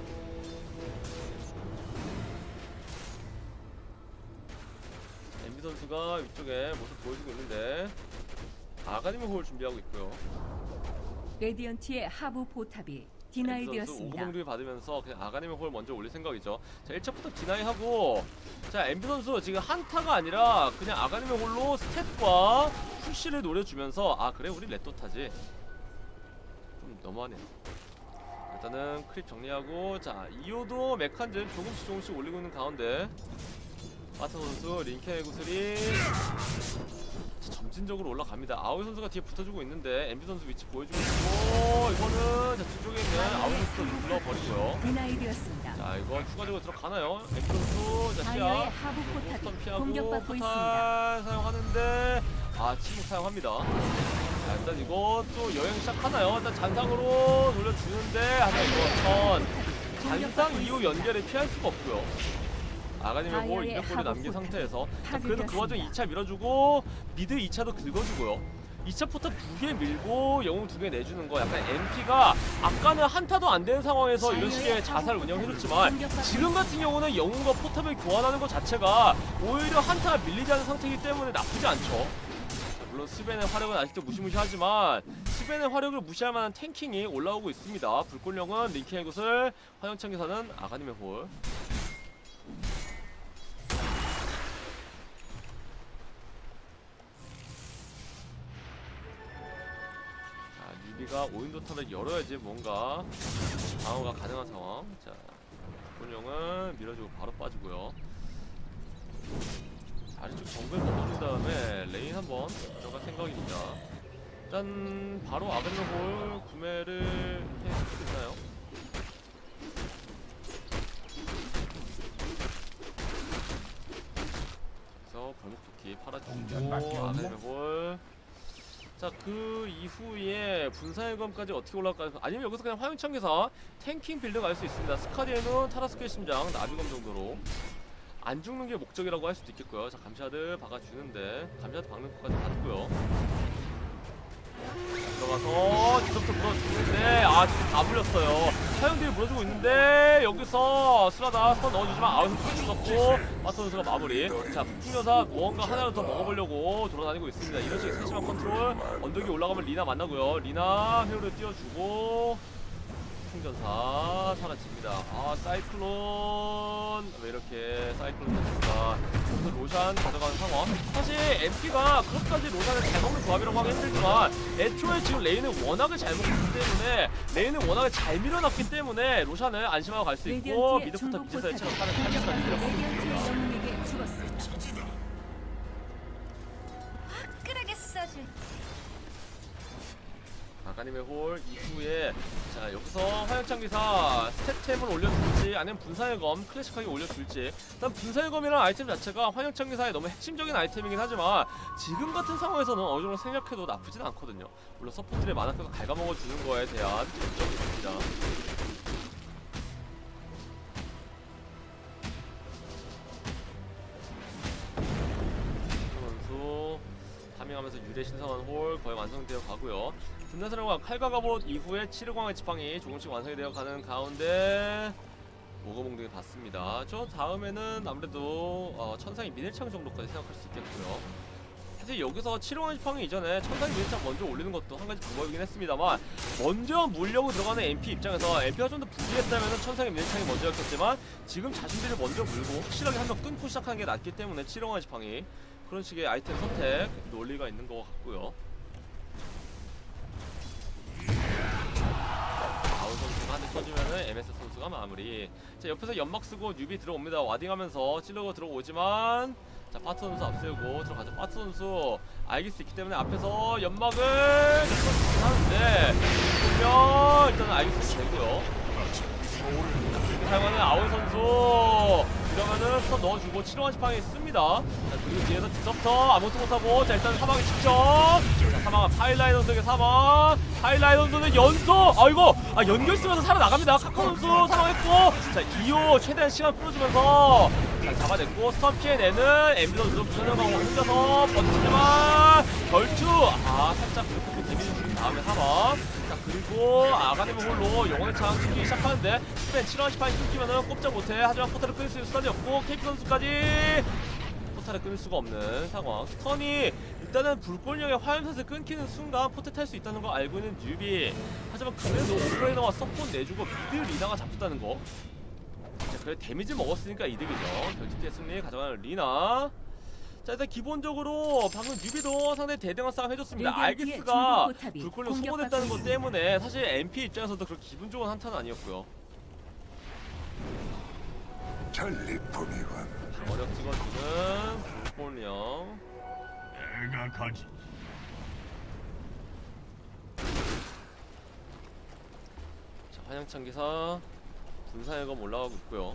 MB 선수가 위쪽에 모습 보여주고 있는데 아가님의 홀 준비하고 있고요.
레디언트의 하부 포탑이 디나이되었습니다.
5공들이 받으면서 그냥 아가님의 홀 먼저 올릴 생각이죠. 자 1차부터 디나이하고 자 MB 선수 지금 한타가 아니라 그냥 아가님의 홀로 스탯과 푸시를 노려주면서 아 그래 우리 레또 타지 좀 너무하네요. 일단은 크립 정리하고 자 2호도 메칸즈 조금씩 올리고 있는 가운데 마타 선수 링켄의 구슬이 점진적으로 올라갑니다. 아우이 선수가 뒤에 붙어주고 있는데 MB 선수 위치 보여주고 있고 이거는 자 뒤쪽에 있는 아우이 선수도 눌러버리고요.
디나이되었습니다.
자 이건 추가적으로 들어가나요? MB 선수 자
다이어의
시야
하부 포탑이
스턴 피하고
공격받고 있습니다.
포탈 사용하는데 아 침묵 사용합니다. 자 일단 이것도 여행 시작하나요? 일단 잔상으로 돌려주는데 하나 이거 잔상 이후 연결에 피할 수가 없고요. 아가님의 홀 200골을 남긴 상태에서 자, 그래도 그 와중에 2차 밀어주고 미드 2차도 긁어주고요. 2차 포탑 2개 밀고 영웅 2개 내주는 거 약간 MP가 아까는 한타도 안 되는 상황에서 이런 식의 자살 운영해줬지만 지금 같은 경우는 영웅과 포탑을 교환하는 것 자체가 오히려 한타가 밀리지 않은 상태이기 때문에 나쁘지 않죠. 물론 스벤의 화력은 아직도 무시무시하지만 스벤의 화력을 무시할 만한 탱킹이 올라오고 있습니다. 불꽃령은 링킹의 곳을 화영창기사는 아가님의 홀. 유비가 5인도 탑을 열어야지 뭔가 방어가 가능한 상황. 자 불꽃령은 밀어주고 바로 빠지고요. 아래쪽 정글 먹어준 다음에 레인 한번 들어갈 생각입니다. 일단 바로 아벤더 홀 구매를 할 수 있나요? 그래서 벌목토끼 팔아주고 아벤더 홀. 자 그 이후에 분사일검까지 어떻게 올라갈까요? 아니면 여기서 그냥 화용창기사 탱킹 빌드 갈 수 있습니다. 스카디에는 타라스크의 심장 나비검 정도로 안 죽는 게 목적이라고 할 수도 있겠고요. 자 감시하드 박아주는데 감시하드 박는 것까지 봤고요. 들어가서 뒤부터 물어주는데 아 지금 다 물렸어요. 사형들이 물어주고 있는데 여기서 스라다 스턴 넣어주지만 아웃을 죽었고 마스터 선수가 마무리. 자 북중여사 무언가 하나를 더 먹어보려고 돌아다니고 있습니다. 이런 식의 세심한 컨트롤. 언덕이 올라가면 리나 만나고요. 리나 회오를 띄워주고 충전사 사라집니다. 아 사이클론 왜 이렇게 사이클론 자체가 오늘 로샨 가져가는 상황. 사실 MP가 그것까지 로샨을 잘 먹는 조합이라고 하기 힘들지만 애초에 지금 레인을 워낙에 잘 먹기 때문에 레인을 워낙에 잘 밀어놨기 때문에 로샨을 안심하고 갈 수 있고 미드부터 미드사의 체력 하는 타겟까지 밀어보고 있습니다.
화끈하게 쏴줄
아가님의 홀 이후에 자 여기서 화염창기사 스텝템을 올려줄지 아니면 분사의 검 클래식하게 올려줄지. 일단 분사의 검이라는 아이템 자체가 화염창기사의 너무 핵심적인 아이템이긴 하지만 지금 같은 상황에서는 어느 정도 생각해도 나쁘진 않거든요. 물론 서포트를 만화까지 갉아먹어주는 거에 대한 장점이 있습니다. 하면서 유대 신성한 홀 거의 완성되어 가고요. 분나사령과 칼과 갑옷 이후에 치르광의 지팡이 조금씩 완성이 되어 가는 가운데 모거몽둥이 봤습니다. 저 다음에는 아무래도 천상의 미늘창 정도까지 생각할 수 있겠고요. 사실 여기서 치르광의 지팡이 이전에 천상의 미늘창 먼저 올리는 것도 한 가지 방법이긴 했습니다만 먼저 물려고 들어가는 MP 입장에서 MP가 좀 더 불리했다면 천상의 미늘창이 먼저였겠지만 지금 자신들이 먼저 물고 확실하게 한 명 끊고 시작하는 게 낫기 때문에 치르광의 지팡이 그런 식의 아이템 선택 논리가 있는 것 같고요. 아웃 선수가 한 대 쳐주면은 MS 선수가 마무리. 자 옆에서 연막 쓰고 뉴비 들어옵니다. 와딩하면서 찔러고 들어오지만 자 파트 선수 앞세우고 들어가죠. 파트 선수 알길 수 있기 때문에 앞에서 연막을 하는데 보면 일단은 알길 수 되고요. 사용하는 아웃 선수 이러면은 스턴 넣어주고 치료한 지팡이 씁니다. 자 그리고 뒤에서 디섭터 아무것도 못하고 자 일단 사망이 직접 자 사망은 파일라인 선수에게 사망. 파일라인 선수는 연속 연결 쓰면서 살아나갑니다. 카커 선수 사망했고 자 2호 최대한 시간 끌어주면서 자 잡아냈고 스턴 피해내는 MB 선수 부전형하고 혼자서 버티지만 결투 살짝 그렇게 데미지 준 다음에 사망. 자 그리고 아가네모 홀로 영혼의 창 끊기 시작하는데 스펜 7원 18이 끊기면은 꼽자 못해. 하지만 포탈을 끊을 수 있는 수단이 없고 케이크 선수까지 포탈을 끊을 수가 없는 상황. 스턴이 일단은 불꽃령의 화염샷을 끊기는 순간 포탈 탈 수 있다는 걸 알고 있는 뉴비. 하지만 그래도 오프레이너와 서폿 내주고 미드 리나가 잡혔다는 거. 자 그래 데미지 먹었으니까 이득이죠. 결투기의 승리 가져가는 리나. 자 일단 기본적으로 방금 뉴비도 상당히 대등한 싸움 해줬습니다. 알기스가 불꽃령 소모됐다는 것 때문에 사실 MP 입장에서도 그렇게 기분 좋은 한타는 아니었고요.
전리품이군.
어력 찍어주는 불꽃령.
내가 가지.
자 환영창기사 분사해검 올라가고 있고요.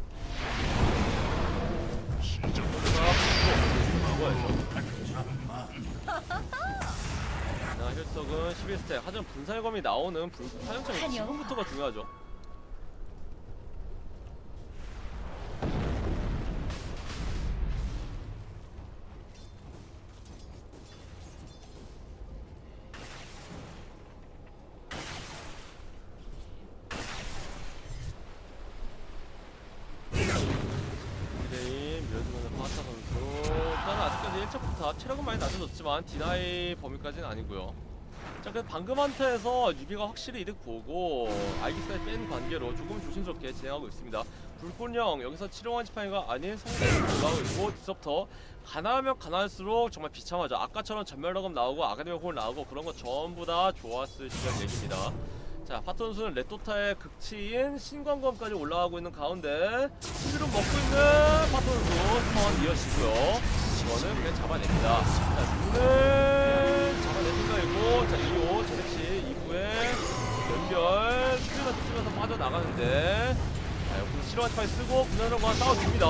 자 혈석은 11스택. 하지만 분사해검이 나오는 환영창이 지금부터가 중요하죠. 체력은 많이 낮아졌지만 디나이 범위까지는 아니고요. 자 그래서 방금 한타에서 뉴비가 확실히 이득 보고 알기스까지 뺀 관계로 조금 조심스럽게 진행하고 있습니다. 불꽃령 여기서 치료한 지팡이가 아닌 성대를 올라오고 있고 디섭터 가난하면 가난할수록 정말 비참하죠. 아까처럼 전멸러금 나오고 아가데미 홀 나오고 그런 거 전부 다 좋았을 시절 얘기입니다. 자 파트 선수는 레토타의 극치인 신광검까지 올라가고 있는 가운데 수비로 먹고 있는 파트 선수 스턴 이어지고요. 이거는 그냥 잡아냅니다. 자 눈을 잡아낼 생각이고 자 2호 제렉시 이후에 연결 수비가 쓰면서 빠져나가는데 자 여기서 실화한 파이 쓰고 분열형과 싸워줍니다.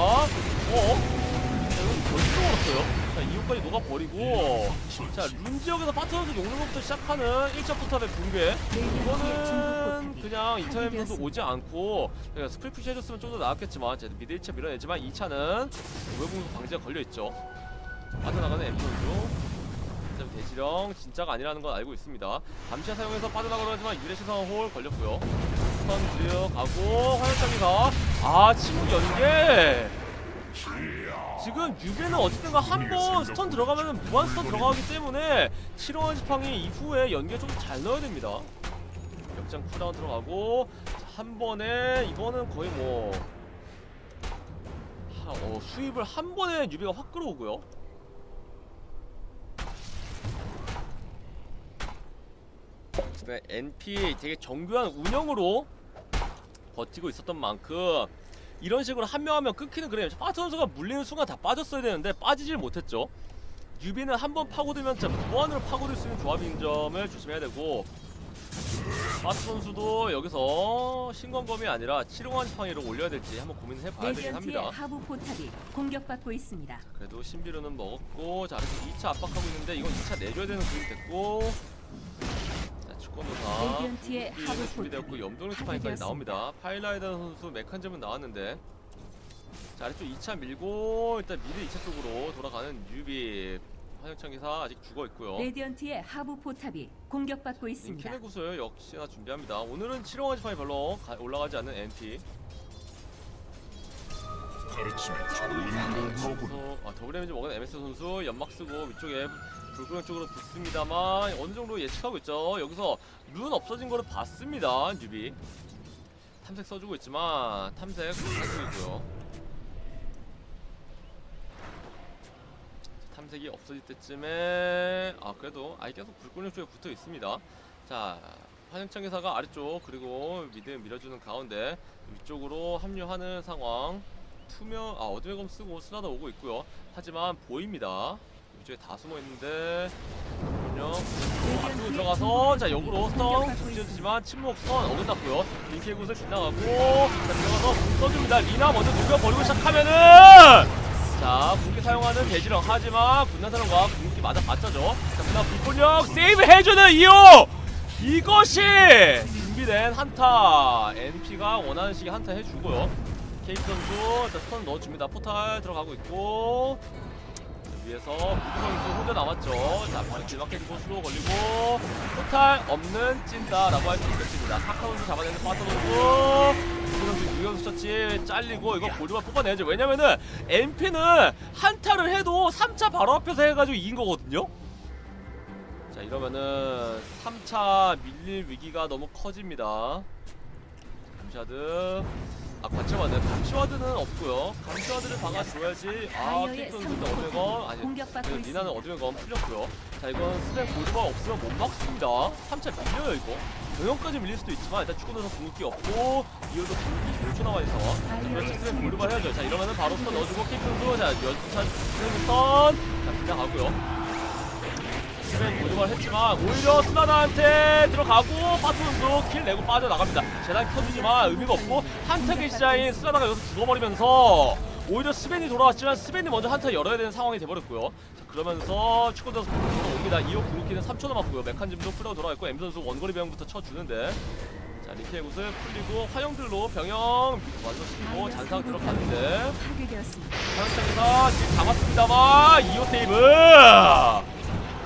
자 이건 벌써 먹었어요. 자 2호까지 녹아버리고 자 룬지역에서 파트 선수 녹는 것부터 시작하는 1차 포탑의 붕괴. 이거는 그냥 2차에 선수 오지 않고 스크립 푸시 해줬으면 좀 더 나았겠지만 미드 1차 밀어내지만 2차는 우회공수 방지가 걸려있죠. 빠져나가는 MP 선수. 대지령 진짜가 아니라는 건 알고 있습니다. 감시아 사용해서 빠져나가려 하지만 유래 시선 홀 걸렸고요. 스턴 들어가고 화염장이가 친구 연계. 지금 뉴비는 어쨌든가 한번 스턴 들어가면 무한 스턴 들어가기 때문에 7원 지팡이 이후에 연계 좀 잘 넣어야 됩니다. 역장 쿨다운 들어가고 한 번에 이거는 거의 뭐 수입을 한 번에 뉴비가 확 끌어오고요. NP 되게 정교한 운영으로 버티고 있었던 만큼 이런 식으로 한 명 한 명 끊기는 그래요. 파트 선수가 물리는 순간 다 빠졌어야 되는데 빠지질 못했죠. 뉴비는 한 번 파고들면 진짜 무한으로 파고들 수 있는 조합인 점을 조심해야 되고 마스 선수도 여기서 신검검이 아니라 치룡한 지팡이를 올려야 될지 한번 고민을 해봐야 되긴
레디언트의
합니다.
하부 포탑이 공격받고 있습니다.
그래도 신비루는 먹었고, 자 아래서 2차 압박하고 있는데 이건 2차 내줘야 되는 그림이 됐고, 자 축구노사
레디언트의 하부
준비되었고
포탑이
염동력 지팡이까지 나옵니다. 파일라이더 선수 메칸즘은 나왔는데, 자 아래쪽 2차 밀고 일단 미드 2차 쪽으로 돌아가는 유비. 화력창 기사 아직 죽어 있고요.
레디언트의 하부 포탑이 공격받고 있습니다.
캔의 구슬 역시나 준비합니다. 오늘은 7호가 지팡이 별로 올라가지 않는 NP.
가르침에 좋은 걸 먹으라.
더블 데미지 먹은 MS 선수 연막 쓰고 위쪽에 불구령 쪽으로 붙습니다만 어느 정도 예측하고 있죠. 여기서 룬 없어진 거를 봤습니다. 뉴비 탐색 써주고 있지만 탐색 못하고 탐색이 없어질 때쯤에 그래도 아예 계속 불꽃령 쪽에 붙어 있습니다. 자 환영창 기사가 아래쪽 그리고 미드 밀어주는 가운데 위쪽으로 합류하는 상황. 투명 어둠의 검 쓰고 스나다 오고 있고요. 하지만 보입니다. 이쪽에 다 숨어 있는데 그냥 앞으로 들어가서 자 역으로 스턴 붙여주지만 침묵 스턴 어긋났고요. 링케 굿을 지나가고 자 들어가서 문 써줍니다. 리나 먼저 녹여버리고 시작하면은 자 궁기 사용하는 대지령 하지만 군나사령과 궁기 맞아 봤자죠. 자 그다음 불꽃력 세이브 해주는 이유 이것이 준비된 한타 NP가 원하는 식의 한타 해주고요. 케이크 선수 스턴 넣어줍니다. 포탈 들어가고 있고 위에서 무드 선수 혼자 남았죠. 자 바로 길막해지고 슬로우 걸리고 포탈 없는 찐다라고 할 수 있겠습니다. 사카 선수 잡아내는 파터 선수 무드 선수 유연수 처치 잘리고 이거 골드만 뽑아내야죠. 왜냐면은 NP는 한타를 해도 3차 바로 앞에서 해가지고 이긴 거거든요. 자 이러면은 3차 밀릴 위기가 너무 커집니다. 감시하드 관치와드, 감시와드는 없고요. 감시와드를 박아줘야지. 케이크 선수도 어둠의 검 아니 리나는 어둠의 검 풀렸고요. 자 이건 스펙 골드가 없으면 못 막습니다. 3차 밀려요 이거. 병영까지 밀릴 수도 있지만 일단 축구도서 궁극기 없고 이어도 궁극기 5초 남아있어. 그렇지 스펙 골드가 해야죠. 자 이러면은 바로 스턴 넣어주고 케이크 선수 자 12차 스턴 자 지나가고요. 스펙 골드가 했지만 오히려 스나다한테 들어가고 파트 선수 킬 내고 빠져나갑니다. 재단 켜주지만 의미가 없고 한타의 시작인 스나다가 여기서 죽어버리면서 오히려 스벤이 돌아왔지만 스벤이 먼저 한타 열어야 되는 상황이 돼버렸고요. 자 그러면서 축구도 옵니다. 이후 궁극기는 3초 남았고요. 메칸즘도 풀려고 돌아왔고 M 선수 원거리 병부터 쳐주는데 자 리케의 굿을 풀리고 화영들로 병영 완성시키고 잔상 들어갔는데 화영창에서 지금 잡았습니다만 2호 세이브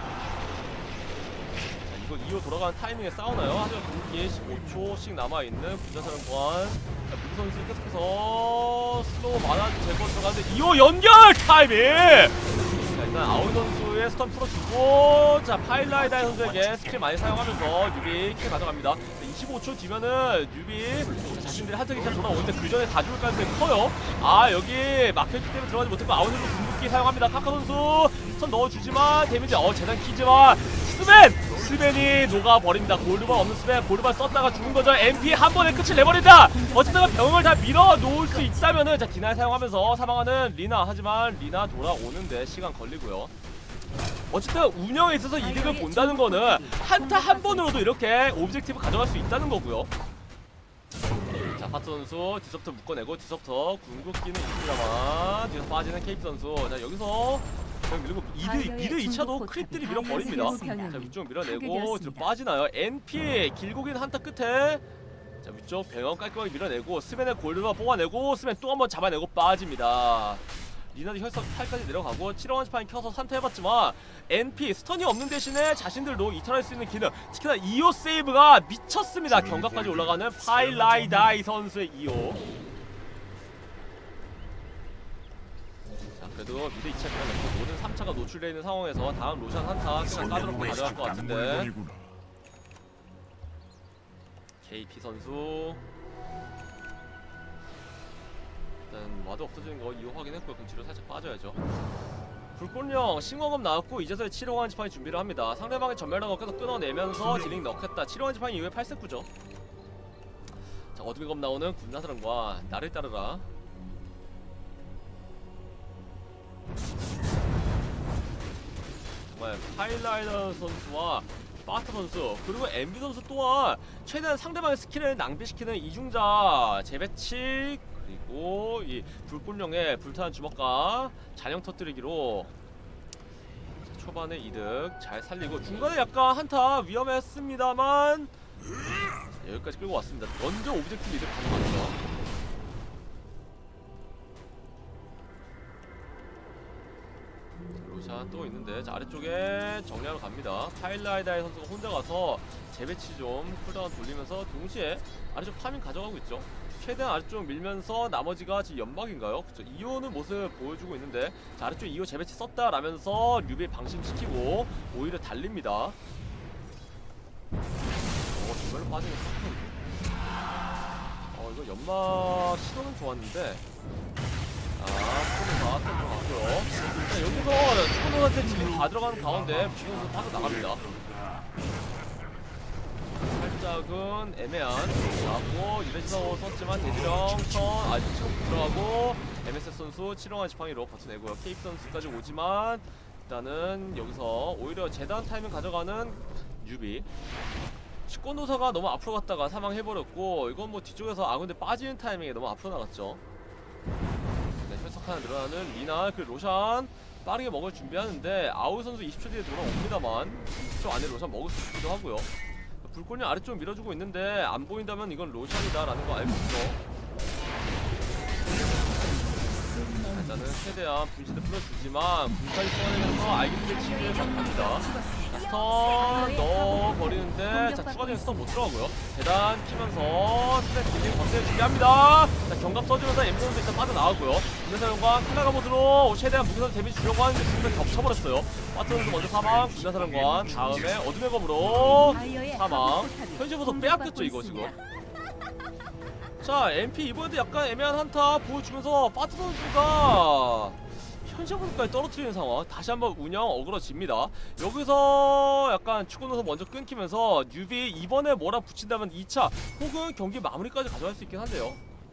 2호 돌아가는 타이밍에 싸우나요? 하지만 궁극기에 15초씩 남아있는 군자사령관 무드 선수 계속해서 슬로우 만화 제거 들어가는데 2호 연결 타이밍! 자 일단 아오이 선수의 스턴 풀어주고 자 파일라이다 선수에게 스킬 많이 사용하면서 유비 킬 가져갑니다. 25초 뒤면은 유비 자신들이 한타기 잘 돌아오는데 그 전에 다 죽을 가능성이 커요. 여기 막혀있기 때문에 들어가지 못했고 아오이 선수 궁극기 사용합니다. 카카 선수 스턴 넣어주지만 데미지 재단 키지만 스벤이 녹아버립니다. 골드발 없는 스벤 골드발 썼다가 죽은거죠. MP 한 번에 끝을 내버린다. 어쨌든 병을 다 밀어놓을 수 있다면은 자 디나이 사용하면서 사망하는 리나 하지만 리나 돌아오는데 시간 걸리고요. 어쨌든 운영에 있어서 이득을 본다는 거는 한타 한 번으로도 이렇게 오브젝티브 가져갈 수 있다는 거고요. 자 파트 선수 디섭터 묶어내고 디섭터 궁극기는 있습니다만 뒤에서 빠지는 케이프 선수 자 여기서 밀고 미드 2차도 크립들이 밀어버립니다. 자 위쪽 밀어내고 뒤로 빠지나요? NP 길고 긴 한타 끝에 자 위쪽 병원 깔끔하게 밀어내고 스벤의 골드만 뽑아내고 스벤 또 한번 잡아내고 빠집니다. 리나도 혈석 8까지 내려가고 7원 스파인 켜서 산타 해봤지만 NP 스턴이 없는 대신에 자신들도 이탈할 수 있는 기능 특히나 2호 세이브가 미쳤습니다. 경각까지 올라가는 파일라이다이 선수의 2호 그래도 미드 2차 밀어내고 모든 3차가 노출되어 있는 상황에서 다음 로션 한타 그냥 까다롭게 가져갈 것 같은데 KP 선수 일단 와드 없어지는 거 이후 확인했고요. 그럼 뒤로 살짝 빠져야죠. 불꽃령 신광검 나왔고 이제서야 7호간 지팡이 준비를 합니다. 상대방의 전멸당을 계속 끊어내면서 딜링 넣겠다. 7호간 지팡이 이후에 8세구죠. 자 어둠의 검 나오는 군나사랑과 나를 따르라. 정말 파일라이더 선수와 빠트 선수 그리고 MB 선수 또한 최대한 상대방의 스킬을 낭비시키는 이중자 재배치 그리고 이 불꽃령의 불타는 주먹과 잔영 터뜨리기로 초반에 이득 잘 살리고 중간에 약간 한타 위험했습니다만 여기까지 끌고 왔습니다. 먼저 오브젝티브 이득 가져갔죠. 로샤 또 있는데 자, 아래쪽에 정리하러 갑니다. 파일라이다의 선수가 혼자 가서 재배치 좀 쿨다운 돌리면서 동시에 아래쪽 파밍 가져가고 있죠. 최대한 아래쪽 밀면서 나머지가 지금 연막인가요? 그쵸? 이호는 모습 보여주고 있는데 자, 아래쪽 이호 재배치 썼다라면서 류비 방심시키고 오히려 달립니다. 정말로 빠지는 이거 연막 시도는 좋았는데 스톤은 다 들어갔고요. 자, 여기서 스톤한테 질이 다 들어가는 가운데 무기선수 빠져나갑니다. 살짝은 애매한 나고 유레시서 썼지만 대지령 선 지금 들어가고 MSS 선수 7홍한 지팡이로 버텨내고요. 케이프 선수까지 오지만 일단은 여기서 오히려 재단 타이밍 가져가는 유비 치권도사가 너무 앞으로 갔다가 사망해버렸고 이건 뭐 뒤쪽에서 아군데 빠지는 타이밍에 너무 앞으로 나갔죠. 네, 혈석 하나 늘어나는 리나 그리고 로샨 빠르게 먹을 준비하는데 아우 선수 20초 뒤에 돌아옵니다만 20초 안에 로샨 먹을 수 있기도 하고요. 불꽃이 아래쪽 밀어주고 있는데 안 보인다면 이건 로샨이다라는 거 알고 있죠. 일단은 최대한 분신을 풀어주지만 분까지 쏘아내면서 알기스의 치즈에 잡힙니다. 자, 스턴 넣어버리는데 자, 추가적인 스턴 못 들어가고요. 계단 키면서 스텝 딜링 버스를 준비합니다. 자, 경갑 써주면서 엠선수 일단 빠져나가고요. 군대사령관 카나가모드로 최대한 무기선 데미지 주려고 하는데 중간 겹쳐버렸어요. 빠트선수 먼저 사망, 군대사령관 다음에 어둠의 검으로 사망. 현재 보석 빼앗겼죠 이거 지금. 자, MP 이번에도 약간 애매한 한타 보여주면서 파트 선수가 현실분까지 떨어뜨리는 상황. 다시 한번 운영 어그러집니다. 여기서 약간 축구노서 먼저 끊기면서 뉴비 이번에 몰아붙인다면 2차 혹은 경기 마무리까지 가져갈 수 있긴 한데요.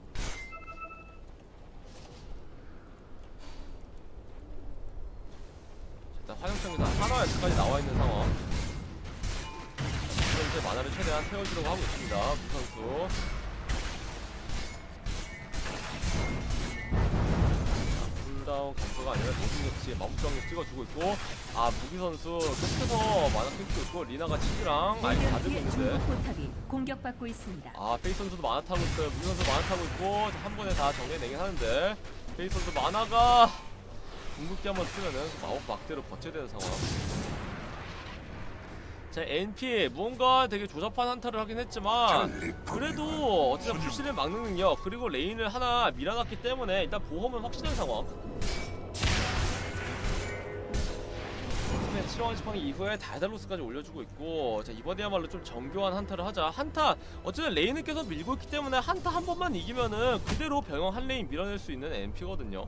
일단 화염청이 한화 X까지 나와있는 상황. 이제 만화를 최대한 태워주려고 하고 있습니다. 무 선수. 쿨다운 감소가 아니라 노승역시 멈추게 찍어주고 있고 무기선수 계속해서 만화 끊기고 있고 리나가 치즈랑 아예 다 들고 있는데
포탑이 공격받고 있습니다.
페이스 선수도 만화 타고 있어요. 무기선수 만화 타고 있고 한 번에 다 정리해내긴 하는데 페이스 선수 만화가 궁극기 한번 쓰면은 마법 막대로 버텨야 되는 상황. 자, NP 무언가 되게 조잡한 한타를 하긴 했지만 그래도 어쨌든 푸시를 막는 능력 그리고 레인을 하나 밀어놨기 때문에 일단 보험은 확실한 상황. 7왕 지팡이 이후에 다이달로스까지 올려주고 있고 자, 이번에야말로 좀 정교한 한타를 하자. 한타 어쨌든 레인을 계속 밀고 있기 때문에 한타 한 번만 이기면은 그대로 병영 한 레인 밀어낼 수 있는 NP거든요.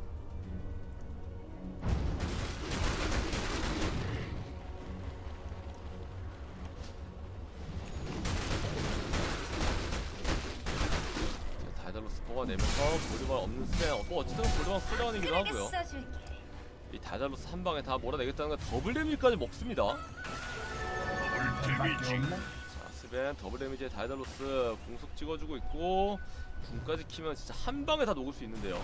내면서 볼드발 없는 스탠 어쨌든 볼드발 쿨다운이기도 하고요. 이 다이달로스 한 방에 다 몰아내겠다는 건 더블 데미지까지 먹습니다. 자, 스벤 더블 데미지에 다이달로스 공속 찍어주고 있고 궁까지 키면 진짜 한 방에 다 녹을 수 있는데요.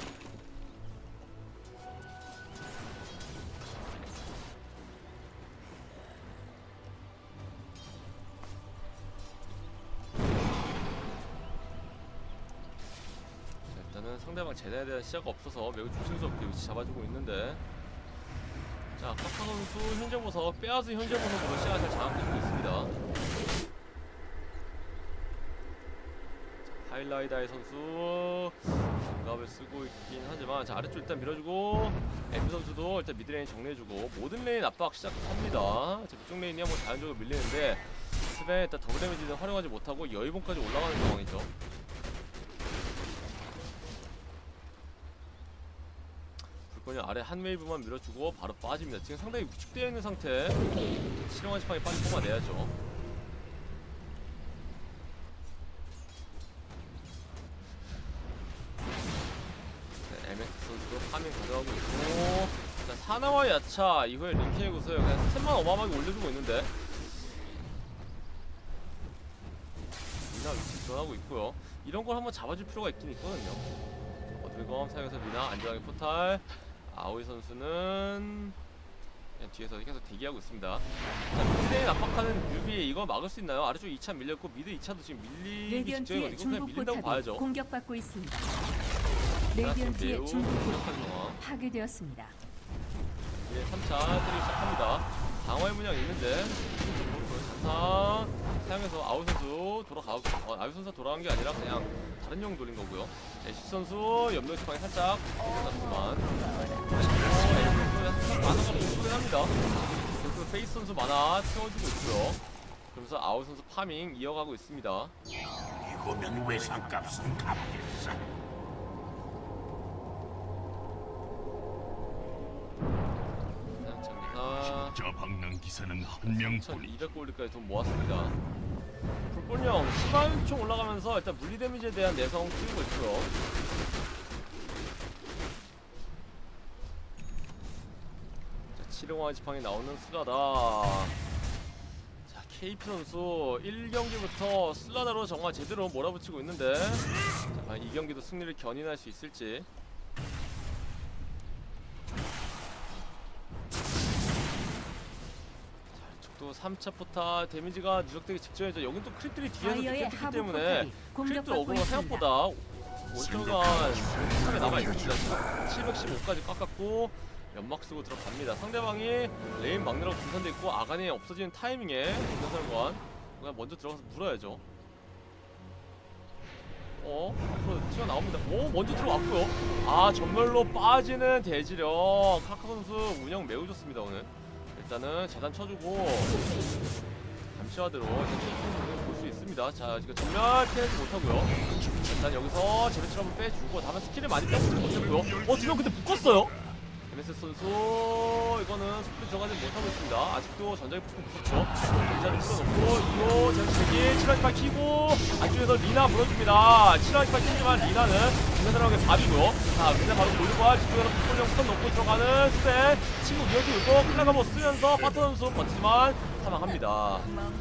상대방 재단에 대한 시야가 없어서 매우 조심스럽게 위치 잡아주고 있는데 자, 카카 선수 현재 보석 빼앗은 현재 보석으로 시야가 잘 장악되고 있습니다. 자, 파일라이다의 선수 장갑을 쓰고 있긴 하지만 자, 아래쪽 일단 밀어주고 엠비 선수도 일단 미드레인 정리해주고 모든 레인 압박 시작합니다. 자, 위쪽 레인이 한번 자연적으로 밀리는데 스벤 일단 더블 데미지는 활용하지 못하고 여의봉까지 올라가는 상황이죠. 그냥 아래 한 웨이브만 밀어주고 바로 빠집니다. 지금 상당히 위축되어 있는 상태. 실용한 지팡이 빨리 뽑아내야죠. 네, MX 선수도 파밍 가져가고 있고 자, 사나와 야차 이후에 링케이 구슬 그냥 스탯만 어마어마하게 올려주고 있는데 리나 위치 드러나고 있고요. 이런 걸 한번 잡아줄 필요가 있긴 있거든요. 어드검 사용해서 리나 안전하게 포탈. 아오이 선수는 그냥 뒤에서 계속 대기하고 있습니다. 자, 미드레인 압박하는 유비 이거 막을 수 있나요? 아래쪽 2차 밀렸고 미드 2차도 지금 밀리기 직전이거든요.
레디언트의
그냥
중국
밀린다고
포탑이
봐야죠.
공격받고 있습니다.
매우
레디언트의 중국
유력한
포탑이
상황.
파괴되었습니다.
예, 3차 때리기 시작합니다. 강화의 문양 있는데 잔상 사용해서 아웃 선수 돌아가고 아웃 선수 돌아간 게 아니라 그냥 다른 용 돌린 거고요. 애쉬 선수 연명 지방에 살짝 끝났구만. 만화가 부족하긴 합니다. 그래서 페이스 선수 만화 채워주고 있고요. 그러면서 아웃 선수 파밍 이어가고 있습니다.
이거면 외상값은 갚겠어. 진짜 박난 기사는 한 명뿐이.
1200골드까지 돈 모았습니다. 불꽃령 시간총 올라가면서 일단 물리 데미지에 대한 내성 키우고 있고요. 자, 치룡화 지팡이 나오는 슬라다. 자, KP 선수 1경기부터 슬라다로 정말 제대로 몰아붙이고 있는데 자, 과연 이 경기도 승리를 견인할 수 있을지. 또 3차 포탑 데미지가 누적되기 직전이죠. 여긴 또 크립들이 뒤에서 느꼈기 때문에 크립들 어그로가 생각보다 올터간 포탑에 남아있습니다. 715까지 깎았고 연막 쓰고 들어갑니다. 상대방이 레인 막느라고 분산돼 있고 아간이 없어지는 타이밍에 김선관 그냥 먼저 들어가서 물어야죠. 앞으로 튀어나옵니다. 먼저 들어왔고요. 아, 전멸로 빠지는 대지력. 카카 선수 운영 매우 좋습니다 오늘. 일단은 재단 쳐주고 감시와드로 볼 수 있습니다. 자, 지금 전멸 피하지 못하고요. 일단 여기서 제로치를 한번 빼주고 다음에 스킬을 많이 빼지 못했고요. 두 명 근데 묶었어요. MS 선수 이거는 스플릿 들어가지 못하고 있습니다. 아직도 전장이 무섭죠. 전자를 풀어놓고 2호 제로치기 718 키고 안쪽에서 리나 물어줍니다. 718 키지만 리나는 김나사랑의 밥이고요. 자, 근데 바로 골드발 뒤쪽에서 풀령 스턴 놓고 들어가는 스텝 친구 위협도 있고 클라가모 쓰면서 파터 선수 버티지만 사망합니다.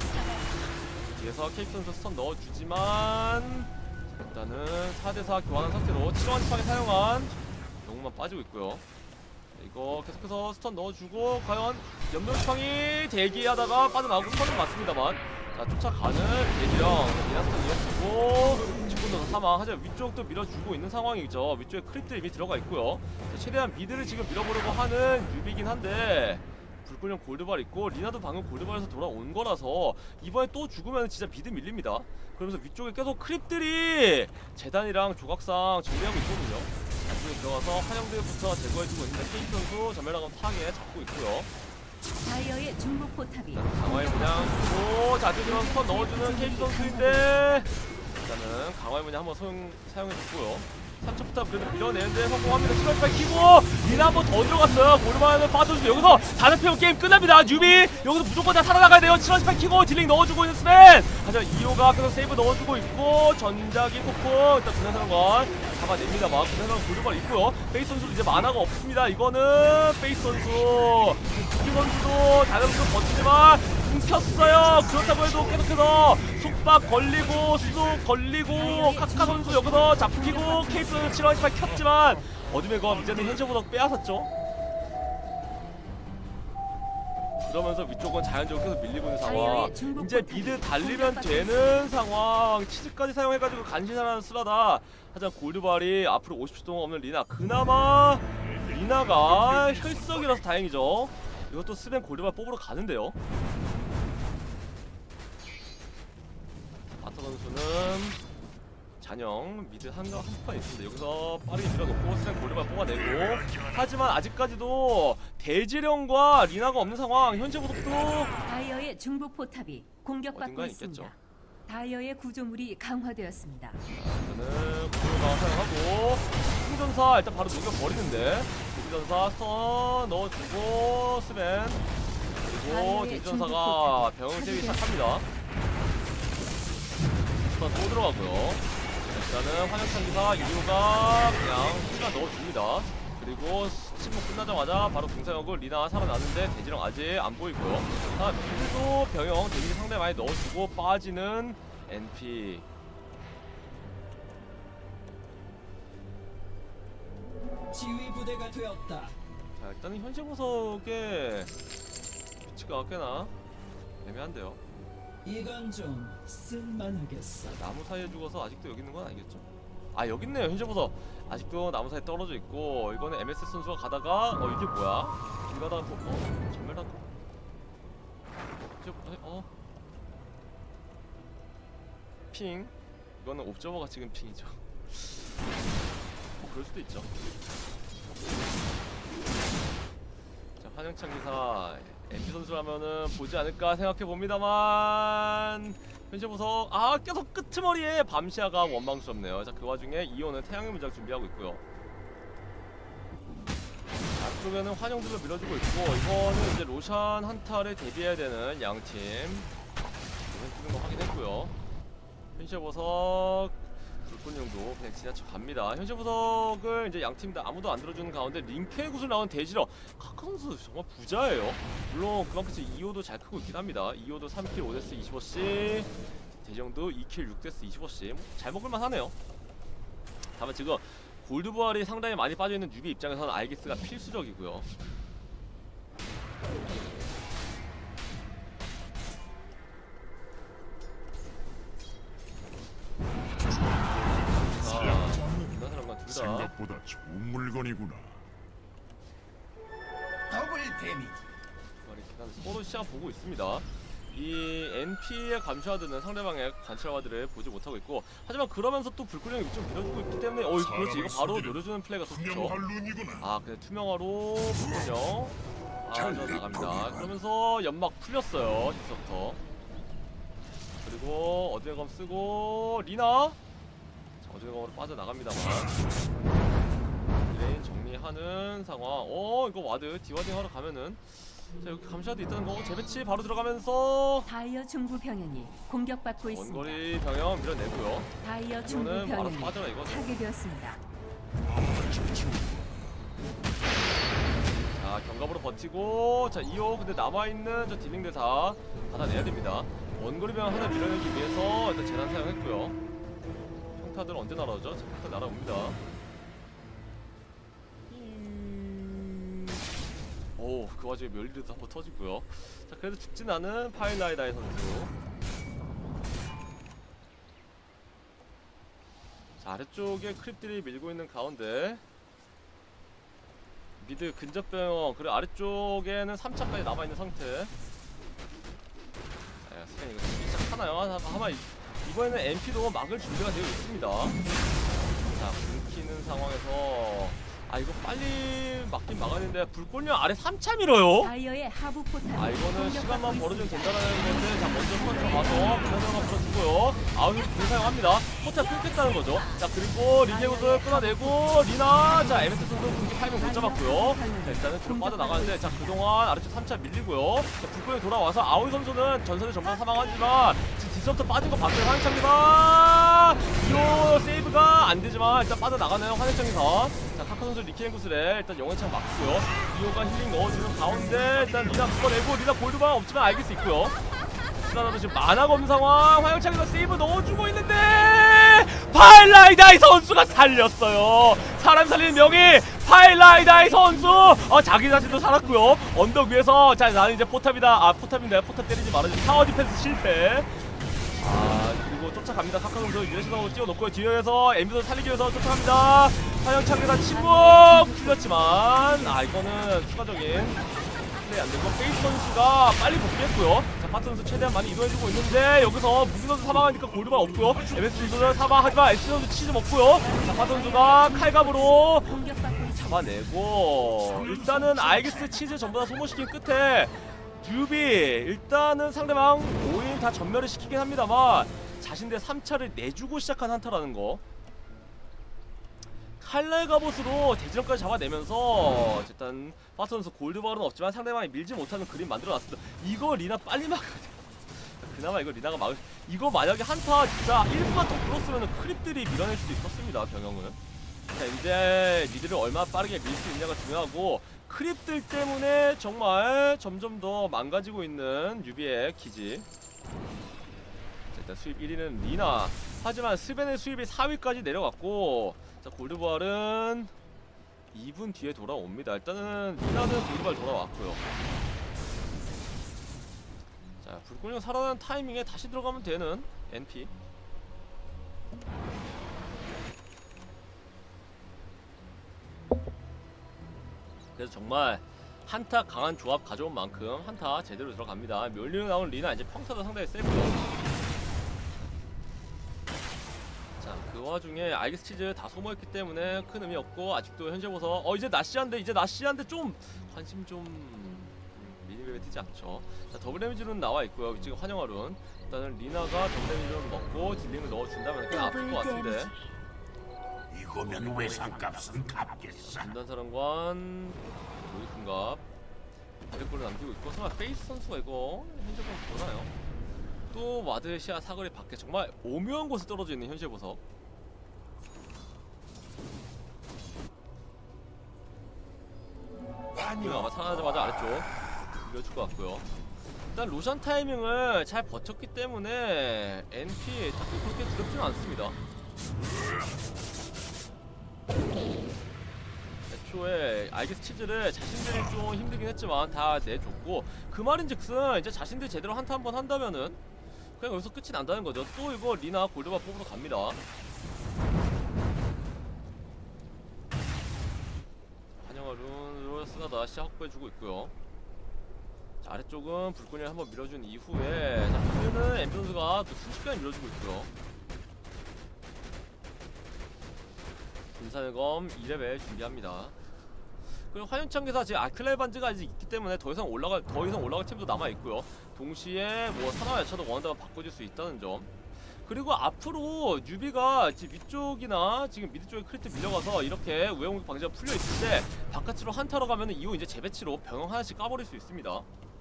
뒤에서 케이크 선수 스턴 넣어주지만 일단은 4대4 교환한 상태로 7원 지팡이 사용한 영웅만 빠지고 있고요. 이거 계속해서 스턴 넣어주고 과연 연명지팡이 대기하다가 빠져나오고 스턴은 맞습니다만 자, 쫓아가는 예지령 리나 스턴 이어주고 직분도 사망. 하지만 위쪽도 밀어주고 있는 상황이죠. 위쪽에 크립도 이미 들어가 있고요. 자, 최대한 미드를 지금 밀어보려고 하는 유비긴 한데 불꽃령 골드발 있고 리나도 방금 골드발에서 돌아온 거라서 이번에 또 죽으면 진짜 미드 밀립니다. 그러면서 위쪽에 계속 크립들이 재단이랑 조각상 정리하고 있거든요. 안쪽에 들어가서 환영대부터 제거해주고 있는데 케이크 선수 전멸나감 타겟 잡고 있고요.
다이어의 중국 포탑이
강화의 문양 쓰고 자, 뒤로 스턴 넣어주는 케이크 선수인데 일단은 강화의 문양 한번 사용해주고요. 3첩부터 그래도 밀어내는데 성공합니다. 718 키고 리나 한번 더 들어갔어요. 고르마는 빠져주고 여기서 다른 피면 게임 끝납니다. 뉴비 여기서 무조건 다 살아나가야 돼요. 718 키고 딜링 넣어주고 있는 스맨. 하지만 2호가 계속 세이브 넣어주고 있고 전작이 꽂고 일단 분해선건 잡아냅니다만 분해선건 골드발 있고요. 페이스 선수도 이제 만화가 없습니다. 이거는 페이스 선수 이 선수도 다른 선수 버티지만 끊겼어요. 그렇다고 해도 계속해서 속박 걸리고 수도 걸리고 카카 선수 여기서 잡히고 케이스 718 켰지만 어둠의 검 이제는 현재보다 빼앗았죠. 그러면서 위쪽은 자연적으로 계속 밀리고 있는 상황. 이제 미드 달리면 되는 상황. 치즈까지 사용해가지고 간신하는 슬라다. 하지만 골드발이 앞으로 50초 동안 없는 리나. 그나마 리나가 혈석이라서 다행이죠. 이것도 스벤 골드발 뽑으러 가는데요. 바터 선수는 잔영 미드 한판 있습니다. 여기서 빠르게 밀어놓고 스랭 골드발 뽑아내고 하지만 아직까지도 대지령과 리나가 없는 상황. 현재 구독도
다이어의 중복 포탑이 공격받고
어딘가에
있습니다.
있겠죠.
다이어의 구조물이 강화되었습니다.
일단은 골드발 사용하고 풍전사 일단 바로 녹여버리는데 대지전사 스턴 넣어주고 스맨 그리고 대지전사가 병을 세기 시작합니다. 스턴 또 들어가고요. 일단은 환영창기사 유효가 그냥 시간 넣어줍니다. 그리고 침묵 끝나자마자 바로 공사역을 리나 살아나는데 대지령 아직 안 보이고요. 자, 미드도 병영 데미지 상당히 많이 넣어주고 빠지는 NP.
지휘 부대가 되었다.
자, 일단은 현재 보석의 위치가 꽤나 애매한데요.
이건 좀 쓸만하겠어.
나무 사이에 죽어서 아직도 여기 있는 건 아니겠죠? 아, 여기 있네요. 현재 보석 아직도 나무 사이에 떨어져 있고, 이거는 MS 선수가 가다가 이게 뭐야? 길 가다가 전멸당 핑. 이거는 옵저버가 지금 핑이죠. 그럴 수도 있죠. 자, 환영창 기사 MB 선수라면은 보지 않을까 생각해 봅니다만, 현재 보석 계속 끄트머리에 밤시야가 원망스럽네요. 자, 그 와중에 이호는 태양의 문장 준비하고 있고요. 앞쪽에는 환영들로 밀어주고 있고, 이거는 이제 로샨 한타를 대비해야 되는 양팀. 이번 찍은 거 확인했고요. 현재 보석 불꽃용도 그냥 지나쳐 갑니다. 현재 보석을 이제 양팀 다 아무도 안 들어주는 가운데 링크의 구슬 나온 대지러 카카 선수 정말 부자예요. 물론 그만큼 2호도 잘 크고 있긴 합니다. 2호도 3킬 5데스 25씩, 대정도 2킬 6데스 25씩 잘 먹을만 하네요. 다만 지금 골드 부활이 상당히 많이 빠져있는 뉴비 입장에서는 알기스가 필수적이고요.
생각보다 좋은 물건이구나.
더블 데미지.
서로 시장 보고 있습니다. 이 NP에 감시와드는 상대방의 관찰와드를 보지 못하고 있고, 하지만 그러면서 또 불꽃령이 좀 밀어주고 있기 때문에 그렇지, 이거 바로 노려주는 플레이가 더 좋죠. 근데 투명화로 불꽃령 저 나갑니다. 그러면서 연막 풀렸어요. 뒤서부터. 그리고 어드의 검 쓰고 리나 어드의 검으로 빠져나갑니다만 레인 정리하는 상황. 이거 와드 디와딩 하러 가면은, 자, 여기 감시와드 있다는 거. 재배치 바로 들어가면서
다이어 중부 병영이 공격받고 있습니다.
원거리 병영 밀어내고요.
다이어 중부
이거는 바로
병영이
빠져라 이거.
파괴되었습니다.
자, 경갑으로 버티고, 자 2호 근데 남아있는 저 딜링들 다 받아내야 됩니다. 원거리 병영 하나 밀어내기 위해서 일단 재단 사용했고요. 평타들 언제 날아오죠? 자, 평타 날아옵니다. 그 와중에 멸리도 한번 터지고요. 자, 그래도 죽진 않은 파일라이다의 선수. 자, 아래쪽에 크립들이 밀고 있는 가운데 미드 근접병, 그리고 아래쪽에는 3차까지 남아있는 상태. 스캔 이거 시작하나요? 아마 이번에는 MP도 막을 준비가 되어 있습니다. 자, 굶기는 상황에서 이거 빨리 막긴 막았는데 불꽃령 아래 3차 밀어요?
다이어의 하부 포탑.
이거는 시간만 벌어주면 된다는 건데, 자, 먼저 포탑 들어가서 부산사가 풀어주고요. 공 사용합니다. 포탑 끊겠다는 거죠. 자, 그리고 리게우스 끊어내고 리나, 자, MS 선수 공기 타이밍 못 잡았고요. 자, 일단은 뒤로 빠져나가는데, 자, 그동안 아래쪽 3차 밀리고요. 자, 불꽃령 돌아와서 아오이 선수는 전선에 전반 사망하지만 지금 디스럽터 빠진 거 봤어요. 환영창기사 이호 세이브가 안 되지만 일단 빠져나가네요. 환영창기사. 자, 카카 선수 리케인 구슬에 일단 영원창 막고요. 이호가 힐링 넣어주는 가운데 일단 리나 묶어내고, 리나 골드방 없지만 알길 수 있고요. 시나라도 지금 만화가 없는 상황. 화영창이가 세이브 넣어주고 있는데 파일라이다이 선수가 살렸어요. 사람 살리는 명의 파일라이다이 선수. 자기 자신도 살았고요. 언덕 위에서, 자, 나는 이제 포탑이다. 포탑인데 포탑 때리지 말아주고 타워 디펜스 실패. 그리고 쫓아갑니다. 카카 선수 유해신하고 띄워놓고요. 뒤에서 엠비도 살리기 위해서 쫓아갑니다. 화영창에다 침묵 풀렸지만 이거는 추가적인 플레이 안되고, 페이스 선수가 빨리 복귀했고요. 자, 파트 선수 최대한 많이 이동해주고 있는데 여기서 무기 선수 사망하니까 골드만 없고요. MS 선수는 사망하지만 S 선수 치즈 먹고요. 자, 파트 선수가 칼갑으로 잡아내고, 일단은 알기스 치즈 전부 다 소모시킨 끝에 뉴비 일단은 상대방 5인 다 전멸을 시키긴 합니다만 자신들의 3차를 내주고 시작한 한타라는 거. 칼날 갑옷으로 대지령까지 잡아내면서 일단 파트 선수 골드바울은 없지만 상대방이 밀지 못하는 그림 만들어놨습니다. 이거 리나 빨리 막아야 돼. 그나마 이거 리나가 막을, 이거 만약에 한타 진짜 1분만 더 끌었으면 크립들이 밀어낼 수도 있었습니다. 병영은. 자, 이제 리드를 얼마나 빠르게 밀 수 있냐가 중요하고, 크립들 때문에 정말 점점 더 망가지고 있는 유비의 기지. 자, 일단 수입 1위는 리나. 하지만 스벤의 수입이 4위까지 내려갔고, 자, 골드부활은 2분 뒤에 돌아옵니다. 일단은 리나는 골드발 돌아왔고요. 자, 불꽃령 살아나는 타이밍에 다시 들어가면 되는 NP. 그래서 정말 한타 강한 조합 가져온 만큼 한타 제대로 들어갑니다. 멸리로 나온 리나 이제 평타도 상당히 세고요. 자, 그 와중에 알기스 치즈 다 소모했기 때문에 큰 의미 없고 아직도 현재 보서 이제 나시한데 좀 관심 좀 미니맵에 뜨지 않죠. 자, 더블 데미지는 나와 있고요. 지금 환영하룬 일단은 리나가 더블 데미지를 먹고 딜링을 넣어준다면 꽤 아플 것 같은데.
이거면 외상값은 갚겠어.
군단사령관 도입금갑 200골을 남기고 있고 설마 페이스 선수가 이거 현재보석 보나요? 또 와드 시야 사거리 밖에 정말 오묘한 곳에 떨어져 있는 현재 보석. 이거 아마 살아나자마자 아래쪽 밀어줄 것 같고요. 일단 로션 타이밍을 잘 버텼기 때문에 NP 딱히 그렇게 두렵지는 않습니다. 애초에 알기스 치즈를 자신들이 좀 힘들긴 했지만 다 내줬고, 그 말인즉슨 이제 자신들이 제대로 한타 한번 한다면은 그냥 여기서 끝이 난다는 거죠. 또 이거 리나 골드바 뽑으러 갑니다. 환영하룬으로 쓰나다 시야 확보해주고 있고요. 자, 아래쪽은 불꽃을 한번 밀어준 이후에 자, 보면은 엠비 선수가 또 순식간에 밀어주고 있고요. 분산검 2레벨 준비합니다. 그리고 화염창기사 지금 아클레 반지가 아직 있기 때문에 더 이상 올라갈 템도 남아 있고요. 동시에 뭐 산화 야차도 원한다고 바꿔줄 수 있다는 점. 그리고 앞으로 뉴비가 지금 위쪽이나 지금 미드 쪽에 크리트 밀려가서 이렇게 우회공격 방지가 풀려 있을 때 바깥으로 한타러 가면은 이후 이제 재배치로 병영 하나씩 까버릴 수 있습니다.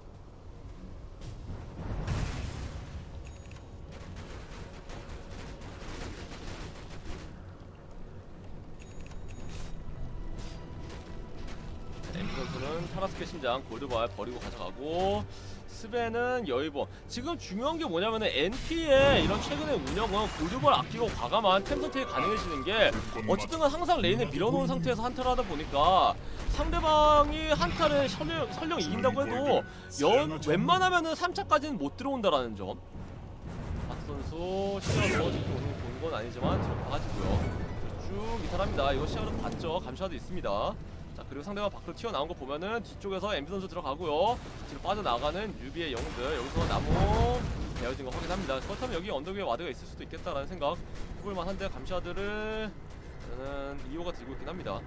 엠비 선수는 타라스케 심장 골드발 버리고 가져가고, 스벤은 여의봉. 지금 중요한 게 뭐냐면은 NP의 이런 최근의 운영은 골드발 아끼고 과감한 템 선택이 가능해지는 게 어쨌든 항상 레인을 밀어놓은 상태에서 한타를 하다 보니까 상대방이 한타를 설령 이긴다고 해도 웬만하면은 3차까지는 못 들어온다라는 점. 박 선수 시야로 보는 건 아니지만 들어가가지고요. 쭉 이탈합니다. 이거 시야로 봤죠. 감시와도 있습니다. 자, 그리고 상대방 밖으로 튀어나온 거 보면은 뒤쪽에서 엠비 선수 들어가고요. 뒤로 빠져나가는 유비의 영웅들, 여기서 나무 베어진 거 확인합니다. 그렇다면 여기 언덕 위에 와드가 있을 수도 있겠다라는 생각 해볼만 한데, 감시와드를 저는 2호가 들고 있긴 합니다.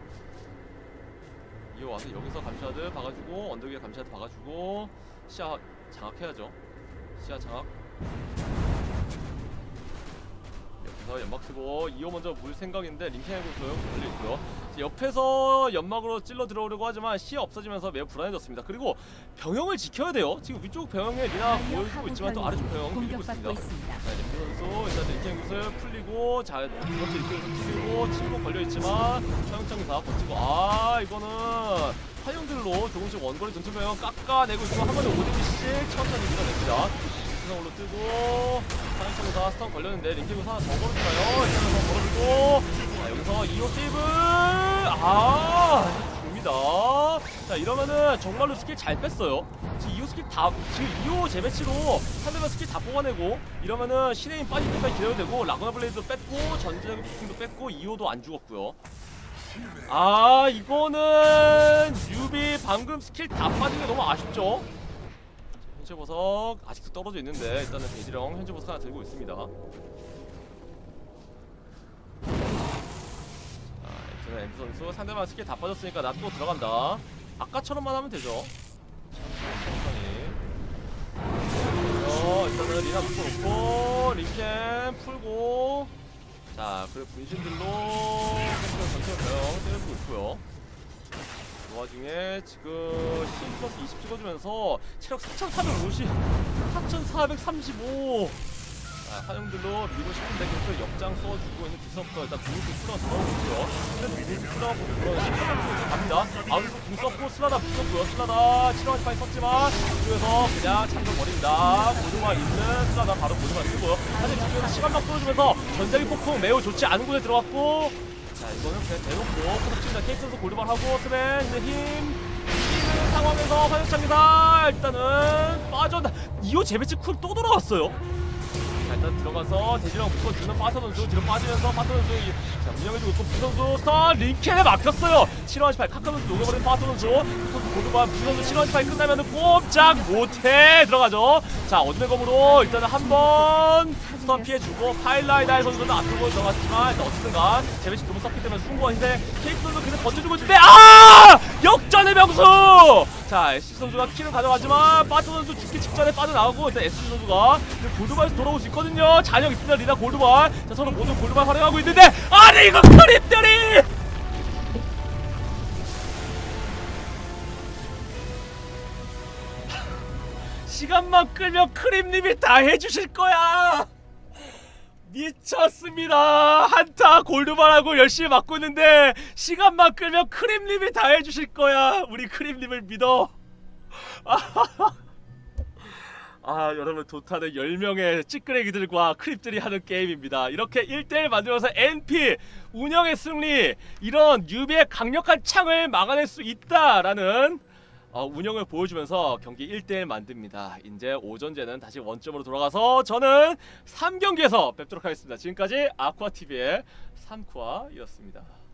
2호 와서 여기서 감시와드 박아주고, 언덕 위에 감시와드 박아주고, 시야 장악해야죠. 시야 장악. 옆에서 연막 쓰고 2호 먼저 물 생각인데 링킹하고 걸려있고요. 옆에서 연막으로 찔러 들어오려고 하지만 시야 없어지면서 매우 불안해졌습니다. 그리고 병영을 지켜야 돼요. 지금 위쪽 병영에 리나 보여주고 있지만 또 아래쪽 병영 밀리고 있습니다. 자, 이제 엠비 선수 일단 링킹 구슬 풀리고, 자, 두 번째 링킹 구슬 풀리고 침묵 걸려있지만 사용장사 버티고, 이거는 화용들로 조금씩 원거리 전투 병영 깎아내고 있고, 한 번에 5데미씩 천천히 밀어냅니다. 올로 뜨고, 사냥총사 스턴 걸렸는데 링키브사 하나 더 걸어줄까요? 일단은 더 걸어주고, 자, 여기서 2호 세이브! 줍니다. 자, 이러면은 정말로 스킬 잘 뺐어요. 지금 2호 스킬 지금 2호 재배치로 상대방 스킬 다 뽑아내고, 이러면은 신의 힘 빠질 때까지 기다려도 되고, 라그나 블레이드도 뺐고, 전쟁 부팅도 뺐고, 2호도 안 죽었고요. 이거는 뉴비 방금 스킬 다 빠진 게 너무 아쉽죠? 현재 보석 아직도 떨어져 있는데 일단은 대지령 현재 보석 하나 들고 있습니다. 저는 엠프 선수 상대방 스킬 다 빠졌으니까 나 또 들어간다. 아까처럼만 하면 되죠. 천천히. 일단은 리나 묶어놓고 링캠 풀고, 자, 그리고 분신들로 전체를 때려주고 있고요. 그 와중에 지금 10+20 찍어주면서 체력 4,450, 4,435. 자, 화용들로 밀고 싶은데 계속 역장 써주고 있는 디서부터 일단 궁을 쓰러 들어오고 있고요. 궁을 쓰러 갑니다. 아웃에서 궁 썼고 슬라다 붙였고요. 슬라다 7원 스파이 썼지만 뒤쪽에서 그냥 잠궈버립니다. 보조만 있는 슬라다 바로 보조만 쓰고요. 사실 뒤쪽에서 시간막 끌어주면서 전자기 폭풍 매우 좋지 않은 곳에 들어갔고, 자 이거는 그냥 대놓고 포덕친다. 케이크 선수 골드발하고 스맨 근데 힘 상황에서 화력창기사 일단은 빠져나. 이호 재배치 쿨 또 돌아왔어요. 자 일단 들어가서 대지랑 묶어주는 파터 선수 뒤로 빠지면서 파터 선수 자 운영해주고 있고 부 선수 스타 링캔에 막혔어요. 718 카카 선수 녹여버린 파터 선수 골드발 부 선수 718 끝나면은 꼼짝 못해 들어가죠. 자 어드맨검으로 일단은 한번 스타 피해주고 파일라이다의 선수는 앞으로 들어갔지만 일단 어쨌든간 재배치 너무 썼기 때문에 승부한데 케이크 선수 그냥 던져주고 있는데 역전의 명수. 자 SC 선수가 키는 가져가지만 파터 선수 죽기 직전에 빠져나가고 일단 SC 선수가 골드발에서 돌아올 수 있거든요. 잔영 있습니다. 리나 골드발. 자 서로 모두 골드발 활용하고 있는데 아니 이거 크립들이 시간만 끌면 크림님이 다 해주실 거야. 미쳤습니다. 한타 골드발하고 열심히 맞고 있는데 시간만 끌면 크림님이 다 해주실 거야. 우리 크림님을 믿어. 여러분 도타는 10명의 찌끄레기들과 크립들이 하는 게임입니다. 이렇게 1대1 만들면서 NP 운영의 승리, 이런 뉴비의 강력한 창을 막아낼 수 있다라는 운영을 보여주면서 경기 1대1 만듭니다. 이제 오전제는 다시 원점으로 돌아가서 저는 3경기에서 뵙도록 하겠습니다. 지금까지 아쿠아TV의 삼쿠아이었습니다.